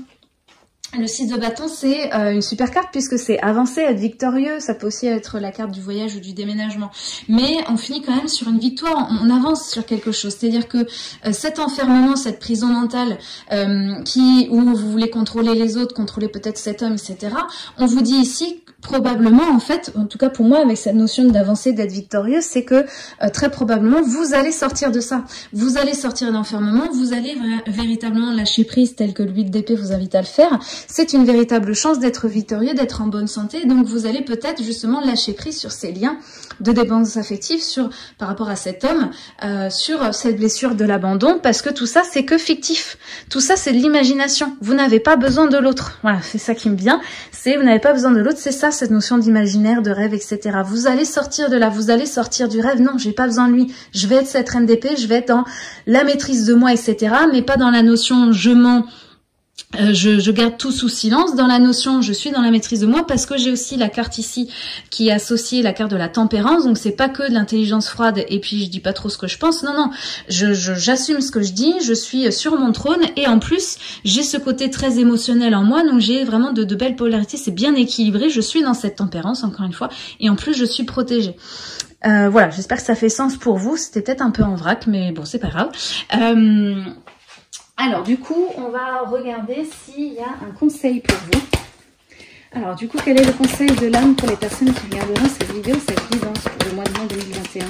Le six de bâton, c'est euh, une super carte puisque c'est avancer, être victorieux. Ça peut aussi être la carte du voyage ou du déménagement. Mais on finit quand même sur une victoire, on, on avance sur quelque chose. C'est-à-dire que euh, cet enfermement, cette prison mentale euh, qui où vous voulez contrôler les autres, contrôler peut-être cet homme, et cetera. On vous dit ici probablement, en fait, en tout cas pour moi, avec cette notion d'avancer, d'être victorieux, c'est que euh, très probablement, vous allez sortir de ça. Vous allez sortir d'enfermement, vous allez vra véritablement lâcher prise tel que le huit d'épée vous invite à le faire. C'est une véritable chance d'être victorieux, d'être en bonne santé. Donc vous allez peut-être justement lâcher prise sur ces liens de dépendance affective sur, par rapport à cet homme, euh, sur cette blessure de l'abandon, parce que tout ça, c'est que fictif. Tout ça, c'est de l'imagination. Vous n'avez pas besoin de l'autre. Voilà, c'est ça qui me vient. C'est vous n'avez pas besoin de l'autre, c'est ça, cette notion d'imaginaire, de rêve, et cetera. Vous allez sortir de là, vous allez sortir du rêve. Non, j'ai pas besoin de lui. Je vais être cette reine d'épée, je vais être dans la maîtrise de moi, et cetera. Mais pas dans la notion je mens. Euh, je, je garde tout sous silence dans la notion je suis dans la maîtrise de moi, parce que j'ai aussi la carte ici qui est associée, la carte de la tempérance, donc c'est pas que de l'intelligence froide et puis je dis pas trop ce que je pense, non non, je, je, j'assume ce que je dis, je suis sur mon trône et en plus j'ai ce côté très émotionnel en moi, donc j'ai vraiment de, de belles polarités, c'est bien équilibré, je suis dans cette tempérance encore une fois et en plus je suis protégée. Euh, voilà, j'espère que ça fait sens pour vous, c'était peut-être un peu en vrac mais bon c'est pas grave. Euh, Alors, du coup, on va regarder s'il y a un conseil pour vous. Alors, du coup, quel est le conseil de l'âme pour les personnes qui regarderont cette vidéo, cette guidance pour le mois de mai deux mille vingt et un?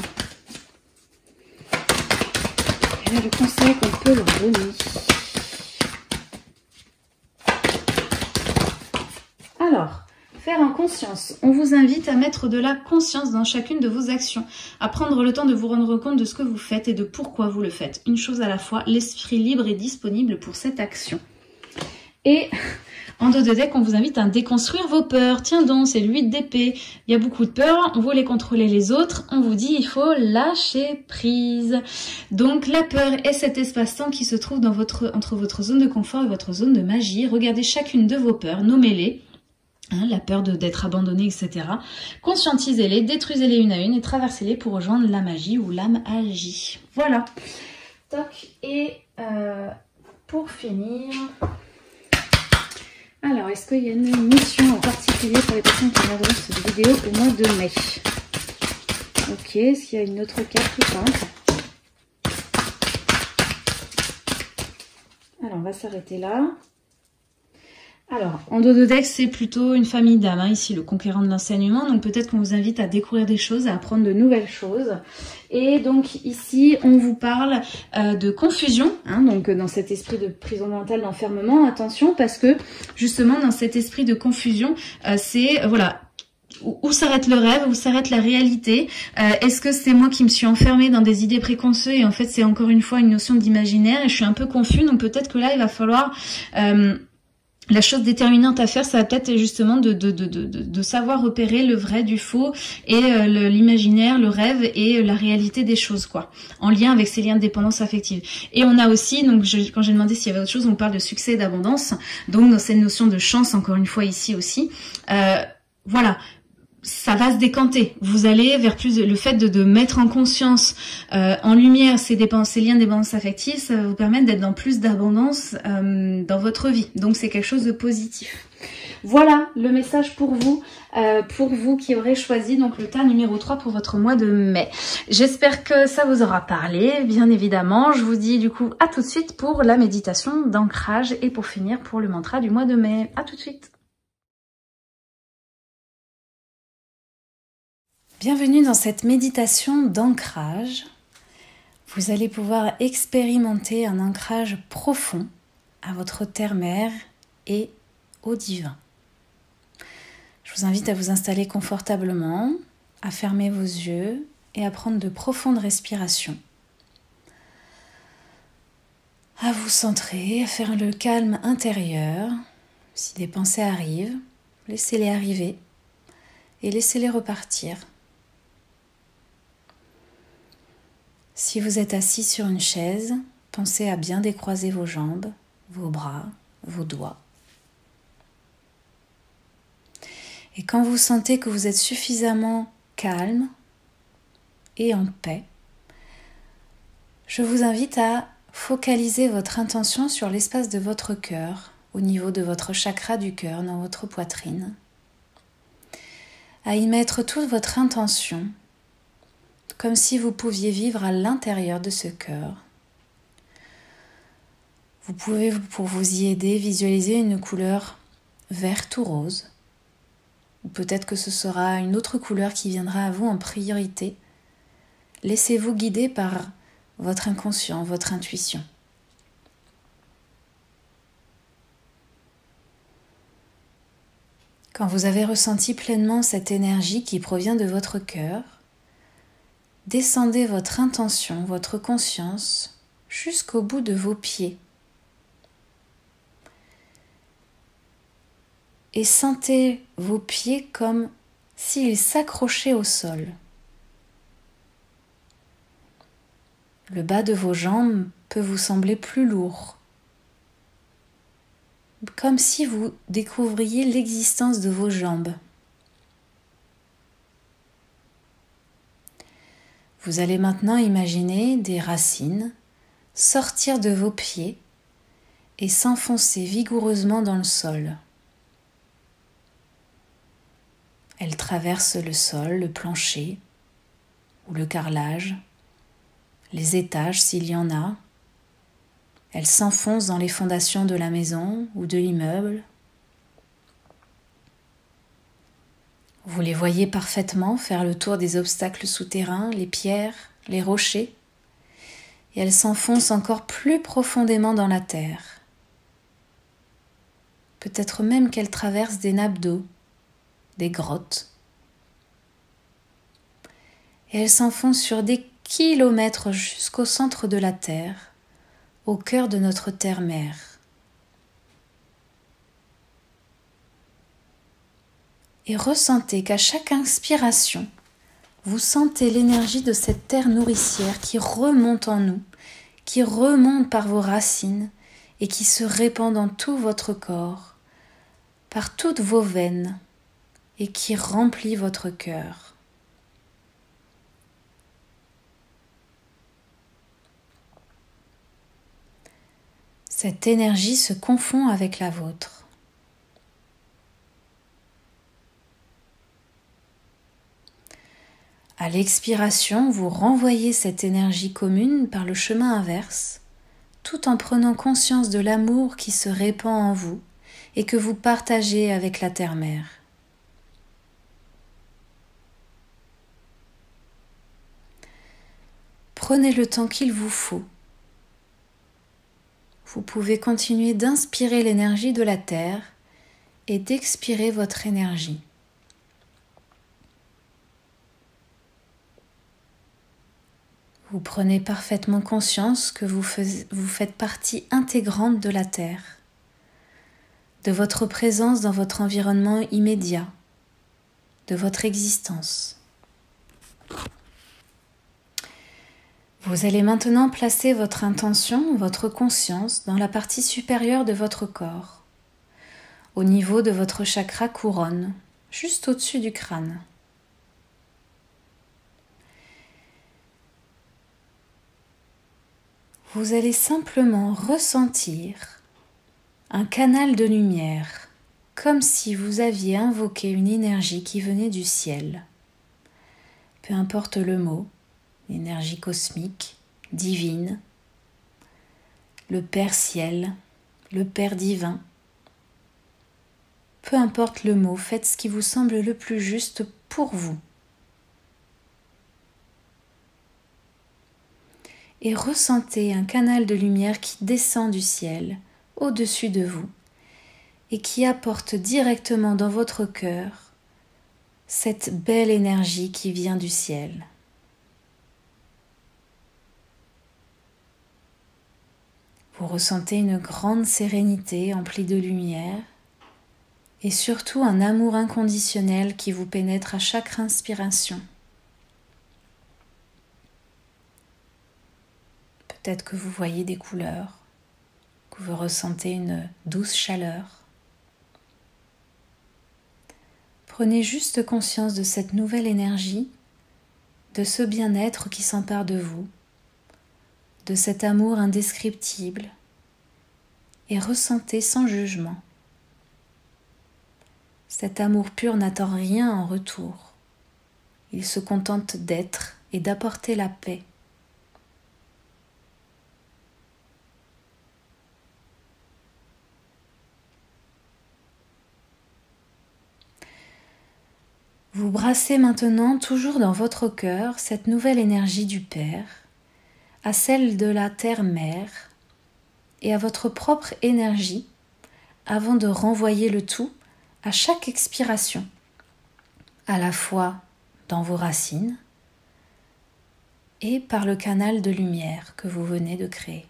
Quel est le conseil qu'on peut leur donner? Alors, Faire en conscience. On vous invite à mettre de la conscience dans chacune de vos actions, à prendre le temps de vous rendre compte de ce que vous faites et de pourquoi vous le faites. Une chose à la fois, l'esprit libre est disponible pour cette action. Et en dos de deck, on vous invite à déconstruire vos peurs. Tiens donc, c'est l'huit d'épée. Il y a beaucoup de peurs, on voulait contrôler les autres. On vous dit, il faut lâcher prise. Donc la peur est cet espace-temps qui se trouve dans votre, entre votre zone de confort et votre zone de magie. Regardez chacune de vos peurs, nommez-les. Hein, la peur d'être abandonné, et cetera. Conscientisez-les, détruisez-les une à une et traversez-les pour rejoindre la magie ou l'âme agie. Voilà. Toc. Et euh, pour finir... Alors, est-ce qu'il y a une mission en particulier pour les personnes qui regarderont cette vidéo au mois de mai? Ok, est-ce qu'il y a une autre carte ou pas? Alors, on va s'arrêter là. Alors, en dos de deck, c'est plutôt une famille d'âmes, hein, ici, le conquérant de l'enseignement. Donc, peut-être qu'on vous invite à découvrir des choses, à apprendre de nouvelles choses. Et donc, ici, on vous parle euh, de confusion, hein, donc dans cet esprit de prison mentale, d'enfermement. Attention, parce que, justement, dans cet esprit de confusion, euh, c'est, euh, voilà... Où s'arrête le rêve, où s'arrête la réalité? euh, Est-ce que c'est moi qui me suis enfermée dans des idées préconçues et en fait c'est encore une fois une notion d'imaginaire et je suis un peu confus, donc peut-être que là il va falloir... Euh, La chose déterminante à faire, ça va peut-être justement de, de, de, de, de savoir repérer le vrai du faux et euh, l'imaginaire, le rêve et euh, la réalité des choses, quoi, en lien avec ces liens de dépendance affective. Et on a aussi, donc je, quand j'ai demandé s'il y avait autre chose, on parle de succès et d'abondance, donc dans cette notion de chance, encore une fois ici aussi, euh, voilà. Ça va se décanter. Vous allez vers plus de, le fait de, de mettre en conscience, euh, en lumière ces, dépenses, ces liens de dépendance affective, ça va vous permettre d'être dans plus d'abondance euh, dans votre vie. Donc c'est quelque chose de positif. Voilà le message pour vous, euh, pour vous qui aurez choisi donc le tas numéro trois pour votre mois de mai. J'espère que ça vous aura parlé, bien évidemment. Je vous dis du coup à tout de suite pour la méditation d'ancrage et pour finir pour le mantra du mois de mai. À tout de suite. Bienvenue dans cette méditation d'ancrage. Vous allez pouvoir expérimenter un ancrage profond à votre terre-mère et au divin. Je vous invite à vous installer confortablement, à fermer vos yeux et à prendre de profondes respirations. À vous centrer, à faire le calme intérieur. Si des pensées arrivent, laissez-les arriver et laissez-les repartir. Si vous êtes assis sur une chaise, pensez à bien décroiser vos jambes, vos bras, vos doigts. Et quand vous sentez que vous êtes suffisamment calme et en paix, je vous invite à focaliser votre intention sur l'espace de votre cœur, au niveau de votre chakra du cœur, dans votre poitrine. À y mettre toute votre intention, comme si vous pouviez vivre à l'intérieur de ce cœur. Vous pouvez, pour vous y aider, visualiser une couleur verte ou rose. Ou peut-être que ce sera une autre couleur qui viendra à vous en priorité. Laissez-vous guider par votre inconscient, votre intuition. Quand vous avez ressenti pleinement cette énergie qui provient de votre cœur, descendez votre intention, votre conscience, jusqu'au bout de vos pieds. Et sentez vos pieds comme s'ils s'accrochaient au sol. Le bas de vos jambes peut vous sembler plus lourd, comme si vous découvriez l'existence de vos jambes. Vous allez maintenant imaginer des racines sortir de vos pieds et s'enfoncer vigoureusement dans le sol. Elles traversent le sol, le plancher ou le carrelage, les étages s'il y en a. Elles s'enfoncent dans les fondations de la maison ou de l'immeuble. Vous les voyez parfaitement faire le tour des obstacles souterrains, les pierres, les rochers, et elles s'enfoncent encore plus profondément dans la terre. Peut-être même qu'elles traversent des nappes d'eau, des grottes. Et elles s'enfoncent sur des kilomètres jusqu'au centre de la Terre, au cœur de notre terre-mère. Et ressentez qu'à chaque inspiration, vous sentez l'énergie de cette terre nourricière qui remonte en nous, qui remonte par vos racines et qui se répand dans tout votre corps, par toutes vos veines et qui remplit votre cœur. Cette énergie se confond avec la vôtre. À l'expiration, vous renvoyez cette énergie commune par le chemin inverse, tout en prenant conscience de l'amour qui se répand en vous et que vous partagez avec la Terre-Mère. Prenez le temps qu'il vous faut. Vous pouvez continuer d'inspirer l'énergie de la Terre et d'expirer votre énergie. Vous prenez parfaitement conscience que vous, fais, vous faites partie intégrante de la Terre, de votre présence dans votre environnement immédiat, de votre existence. Vous allez maintenant placer votre intention, votre conscience dans la partie supérieure de votre corps, au niveau de votre chakra couronne, juste au-dessus du crâne. Vous allez simplement ressentir un canal de lumière, comme si vous aviez invoqué une énergie qui venait du ciel. Peu importe le mot, l'énergie cosmique, divine, le Père Ciel, le Père Divin. Peu importe le mot, faites ce qui vous semble le plus juste pour vous. Et ressentez un canal de lumière qui descend du ciel, au-dessus de vous, et qui apporte directement dans votre cœur cette belle énergie qui vient du ciel. Vous ressentez une grande sérénité emplie de lumière et surtout un amour inconditionnel qui vous pénètre à chaque inspiration. Peut-être que vous voyez des couleurs, que vous ressentez une douce chaleur. Prenez juste conscience de cette nouvelle énergie, de ce bien-être qui s'empare de vous, de cet amour indescriptible, et ressentez sans jugement. Cet amour pur n'attend rien en retour. Il se contente d'être et d'apporter la paix. Vous brassez maintenant, toujours dans votre cœur, cette nouvelle énergie du Père, à celle de la Terre-Mère et à votre propre énergie avant de renvoyer le tout à chaque expiration, à la fois dans vos racines et par le canal de lumière que vous venez de créer.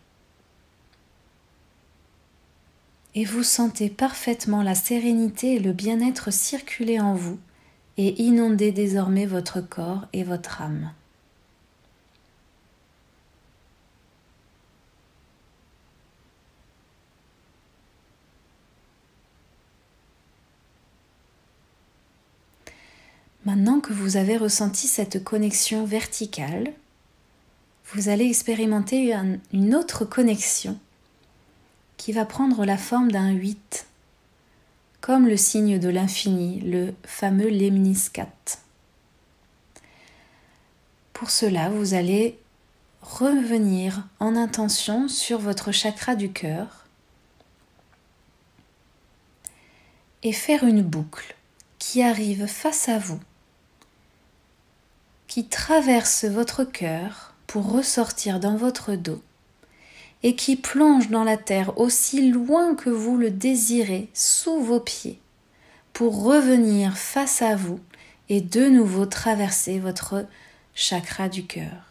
Et vous sentez parfaitement la sérénité et le bien-être circuler en vous et inonder désormais votre corps et votre âme. Maintenant que vous avez ressenti cette connexion verticale, vous allez expérimenter un, une autre connexion qui va prendre la forme d'un huit, comme le signe de l'infini, le fameux lemniscate. Pour cela, vous allez revenir en intention sur votre chakra du cœur et faire une boucle qui arrive face à vous, qui traverse votre cœur pour ressortir dans votre dos et qui plonge dans la terre aussi loin que vous le désirez, sous vos pieds, pour revenir face à vous et de nouveau traverser votre chakra du cœur.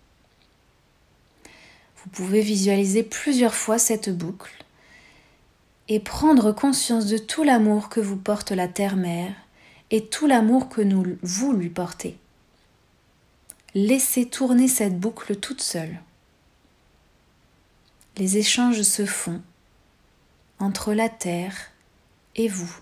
Vous pouvez visualiser plusieurs fois cette boucle et prendre conscience de tout l'amour que vous porte la Terre-Mère et tout l'amour que nous, vous lui portez. Laissez tourner cette boucle toute seule. Les échanges se font entre la Terre et vous.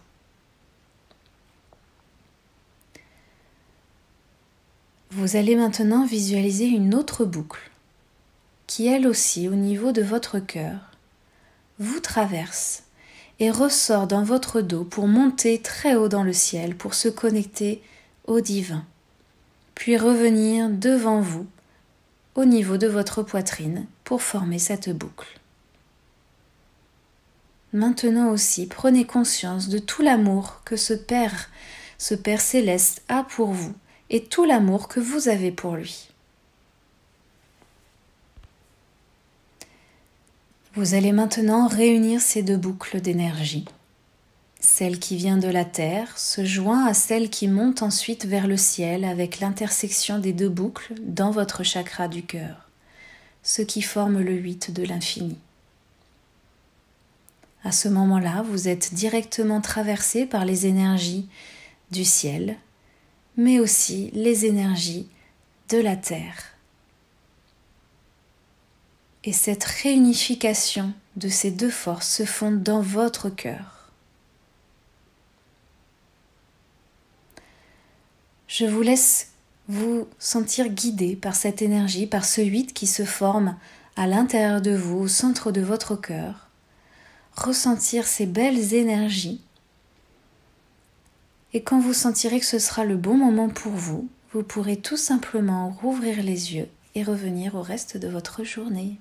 Vous allez maintenant visualiser une autre boucle qui, elle aussi, au niveau de votre cœur, vous traverse et ressort dans votre dos pour monter très haut dans le ciel, pour se connecter au divin, puis revenir devant vous, au niveau de votre poitrine, pour former cette boucle. Maintenant aussi, prenez conscience de tout l'amour que ce Père, ce Père céleste a pour vous et tout l'amour que vous avez pour lui. Vous allez maintenant réunir ces deux boucles d'énergie. Celle qui vient de la terre se joint à celle qui monte ensuite vers le ciel avec l'intersection des deux boucles dans votre chakra du cœur, ce qui forme le huit de l'infini. À ce moment-là, vous êtes directement traversé par les énergies du ciel, mais aussi les énergies de la terre. Et cette réunification de ces deux forces se font dans votre cœur. Je vous laisse vous sentir guidé par cette énergie, par ce huit qui se forme à l'intérieur de vous, au centre de votre cœur. Ressentir ces belles énergies. Et quand vous sentirez que ce sera le bon moment pour vous, vous pourrez tout simplement rouvrir les yeux et revenir au reste de votre journée.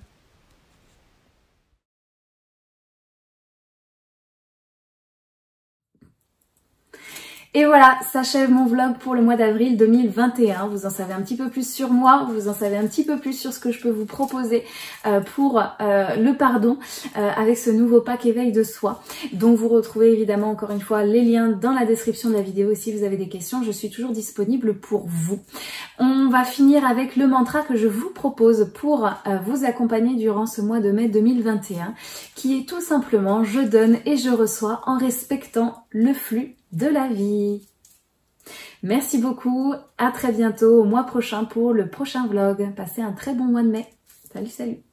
Et voilà, s'achève mon vlog pour le mois d'avril deux mille vingt et un. Vous en savez un petit peu plus sur moi, vous en savez un petit peu plus sur ce que je peux vous proposer euh, pour euh, le pardon euh, avec ce nouveau pack éveil de soi. Donc vous retrouvez évidemment encore une fois les liens dans la description de la vidéo. Si vous avez des questions, je suis toujours disponible pour vous. On va finir avec le mantra que je vous propose pour euh, vous accompagner durant ce mois de mai deux mille vingt et un, qui est tout simplement « Je donne et je reçois en respectant le flux de la vie ». Merci beaucoup, à très bientôt au mois prochain pour le prochain vlog. Passez un très bon mois de mai. Salut, salut.